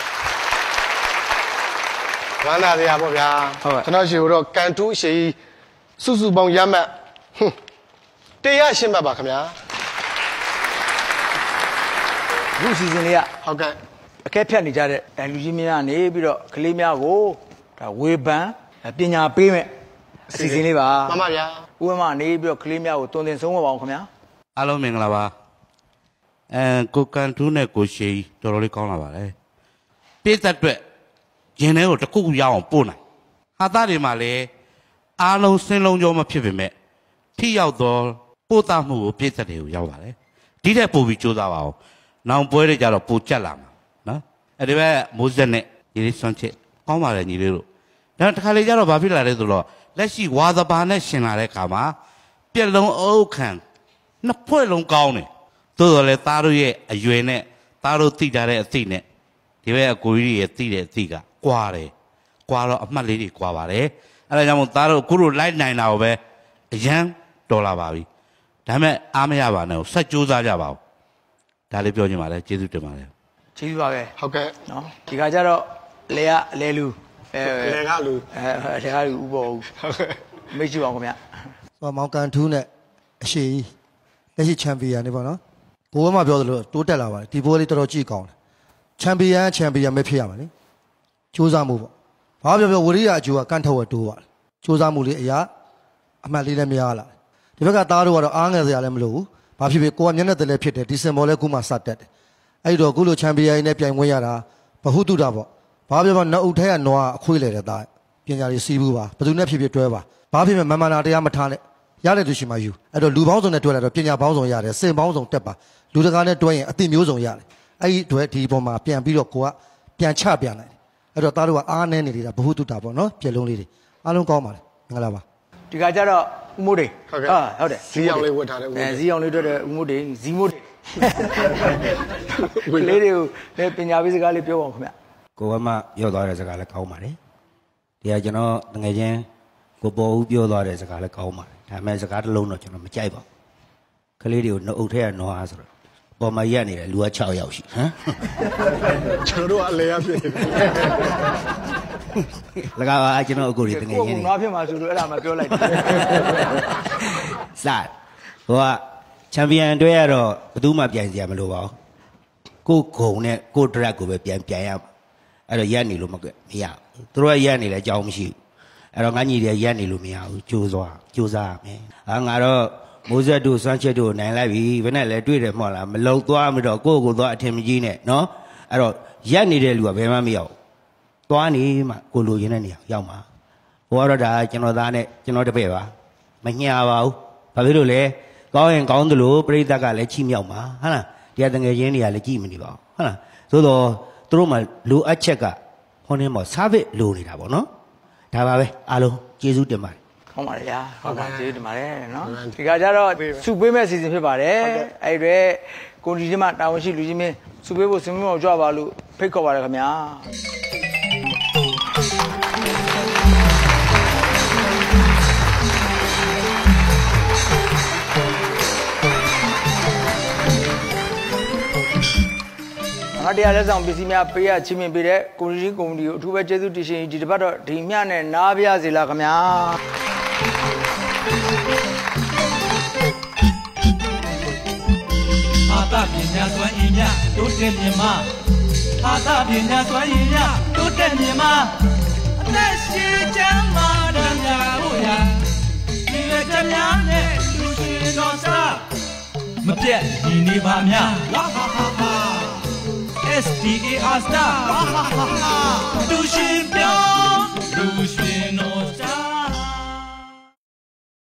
ဝမ်းသာစရာပေါ့ဗျာကျွန်တော်ရှိတော့ကန်တူးအရှိစုစုပေါင်းရမှတ်တရားရှင်းမှတ်ပါခင်ဗျာအခုစီစဉ်လေးကဟုတ်ကဲ့အခက်ဖြတ်နေကြတဲ့လူကြီးများနေပြီးတော့ကလေးများကိုဒါဝေဖန်ပညာပေးမဲ့အစီအစဉ်လေးပါမှန်ပါဗျာဥပမာနေပြီးတော့ကလေးများကိုတွင်တင်ဆုံးမပါအောင်ခင်ဗျာအားလုံးမင်္ဂလာပါအဲကိုကန်ထူးနဲ့ကိုရှေးတော်တော်လေးကောင်းလာပါလေပြည်သက်အတွက်ရင်ထဲကိုတစ်ခုခုရအောင်ပို့နိုင်ဟာသားတွေမှာလည်းအားလုံးစင်းလုံးကြောမဖြစ်ပေမဲ့ထိရောက်သောပို့သားမှုကိုပြည်သက်တွေကိုရောက်ပါလေဒီထက်ပိုပြီးကြိုးစားပါအောင်နောင်ပွဲတွေကြတော့ပိုကြက်လာမှာနော်အဲဒီဘက်မိုးစက်နဲ့ညီလေးစွန့်ချစ်ကောင်းပါလေညီလေးတို့ဒါတခါလေကြတော့ဘာဖြစ်လာလဲဆိုတော့လက်ရှိဝါသဘာနဲ့ရှင်လာတဲ့ခါမှာပြက်လုံးအုပ်ခံနှစ်ဖွဲ့လုံးကောင်းတယ်သို့တော်လည်းသားတို့ရဲ့အရွယ်နဲ့သားတို့သိကြတဲ့အသိနဲ့ဒီဘက်အကိုကြီးရဲ့သိတဲ့အသိကကွာတယ်ကွာတော့အမှတ်လေးတွေကွာပါတယ်အဲဒါကြောင့်မို့သားတို့အခုတို့လိုက်နိုင်တာကိုပဲအရန်တော်လာပါပြီဒါပေမဲ့အားမရပါနဲ့ဆက်ကြိုးစားကြပါဦးဒါလေးပြောချင်ပါလေကျေးဇူးတင်ပါတယ်ကျေးဇူးပါပဲဟုတ်ကဲ့နော်ဒီကကြတော့လေကအလဲလူအဲလေကလူအဲလေကလူဥပေါ်ဦးဟုတ်ကဲ့မေ့ကြည့်ပါဦးခင်ဗျဆိုတော့မောင်ကန်ထူးနဲ့အရှိလက်ရှိချန်ပီယံနေပေါ့နော်ကိုယ်ကမှပြောသလိုတိုးတက်လာပါတယ်ဒီပွဲလေးတော်တော်ကြည့်ကောင်းတယ်ချန်ပီယံချန်ပီယံပဲဖြစ်ရမှာလေစူးစမ်းမှုပေါ့ဘာပြောပြောဝရိယအကျိုးကကန့်ထုတ်ရတိုးပါတယ်စူးစမ်းမှုလေးအရာအမှတ်လေးလည်းမရလာဒီဘက်ကသားတို့ကတော့အားငယ်စရာလည်းမလိုဘူးဘာဖြစ်ဖြစ်ကိုကမျက်နှာတလဲဖြစ်တယ်ဒီစင်ဘော်လည်းခုမှစတက်တယ်အဲ့တော့ခုလိုချန်ပီယံနဲ့ပြိုင်ဝင်ရတာဘဟုတုတပေါ့ဘာပြောပြောနောက်အုပ်ထဲကနွားအခွေးလေတဲ့သားပညာလေးစီးဘူးပါဘယ်သူနဲ့ဖြစ်ဖြစ်တွဲပါဘာဖြစ်ဖြစ်မမနာတရားမထားနဲ့ရတဲ့သူရှိမှယူအဲ့တော့လူပေါင်းစုံနဲ့တွဲလာတော့ပညာပေါင်းစုံရတယ်စင်ပေါင်းစုံတက်ပါလူတကာနဲ့တွဲရင်အသိမျိုးစုံရတယ်အဲ့ဒီတွဲဒီပုံမှာပြန်ပြီးတော့ကိုကပြန်ချပြန်လိုက်အဲ့တော့သားတို့ကအားနည်းနေနေတာဘ ഹു တုတာပေါ့နော်ပြက်လုံးလေးတွေအားလုံးကောင်းပါလေမင်္ဂလာပါဒီကကြတော့ဦးမိုးတွေဟာဟုတ်တယ်ဇီးအောင်လေးဝတ်ထားတယ်အဲဇီးအောင်လေးတွေ့တယ်ဦးမိုးတွေဇီးမိုးတွေလေးတွေကိုလည်းပညာပေးစကားလေးပြောပါဦးခင်ဗျကိုကမှပြောသွားတဲ့စကားလည်းကောင်းပါလေဒီကကျွန်တော်ငွေချင်းကိုပေါ်ဦးပြောသွားတဲ့စကားလည်းကောင်းပါတယ်ဒါပေမဲ့စကားတစ်လုံးတော့ကျွန်တော်မကြိုက်ပါဘူးကလေးတွေကိုနှုတ်အုပ်ထဲကနွားဆိုတော့ပေါ်မှာရက်နေတယ်လူကsixယောက်ရှိဟမ်ကျွန်တော်တို့အလဲရဖြစ်လကားပါကျွန်တော်အကိုတွေတကယ်ရင်းနေနွားဖြစ်မှာဆိုလို့အဲ့ဒါမှပြောလိုက်တယ်စဟိုကချန်ပီယံတွဲရတော့ဘယ်သူမှပြိုင်စရာမလိုပါဘူးကိုဂုံနဲ့ကိုဒရက်ကိုပဲပြန်ပြန်ရမှာအဲ့တော့ရက်နေလို့မကမရဘူးသူတို့ကရက်နေလဲအကြောင်းမရှိဘူးအဲ့တော့ငါညီတွေရက်နေလို့မရဘူးကြိုးစားကြိုးစားရမယ်ဟာငါတော့မိုးဆက်တို့စွမ်းချက်တို့နိုင်လိုက်ပြီဘယ်နဲ့လဲတွေ့တယ်မဟုတ်လားမလုံသွားမတော့ကိုယ့်ကိုယ်သွားအထင်မကြီးနဲ့နော်အဲ့တော့ရက်နေတဲ့လူကဘယ်မှမရောက်သွားနေမှကိုလိုရင်းတဲ့နေရာရောက်မှာဟိုကတော့ဒါကျွန်တော်သားနဲ့ကျွန်တော်တပည့်ပါမညာပါဘူးဘာဖြစ်လို့လဲကောင်းရင်ကောင်းသလိုပြိဿကလည်းချိမြောက်မှာဟုတ်လားတရားတငယ်ချင်းတွေကလည်းကြည့်မနေပါဘူးဟုတ်လားသို့တော့သူတို့မှလိုအပ်ချက်ကဟိုနေမှာစားဗစ်လိုနေတာပေါ့နော်ဒါပါပဲအားလုံးကျေးဇူးတင်ပါတယ်ဟုတ်ပါတယ်ဗျာဟုတ်ပါကျေးဇူးတင်ပါတယ်နော်ဒီကကြတော့စုပေးမဲ့အစီအစဉ်ဖြစ်ပါတယ်အဲ့ဒီကိုဒီချင်းမှတာဝန်ရှိလူကြီးမင်းစုပေးဖို့စင်မအောင်ကြွပါလို့ဖိတ်ခေါ်ပါတယ်ခင်ဗျာငါတရားလက်ဆောင်ပစ္စည်းများပေးရချင်းမြင်ပေးတဲ့ကိုရီးကုမ္ပဏီကိုအထူးပဲကျေးဇူးတင်ရှင်ဒီတစ်ပတ်တော့ဒီမြနဲ့နားပြစေလားခင်ဗျာအာသပညာစွမ်းရည်များတိုးတက်မြင်မအာသပညာစွမ်းရည်များတိုးတက်မြင်မအသက်ရှင်ချမ်းသာကြဖို့ရာပြက်ညီနေပါများဝါဟာဟာဟာ S D A R star ဝါဟာဟာဟာတူရှင်ပြော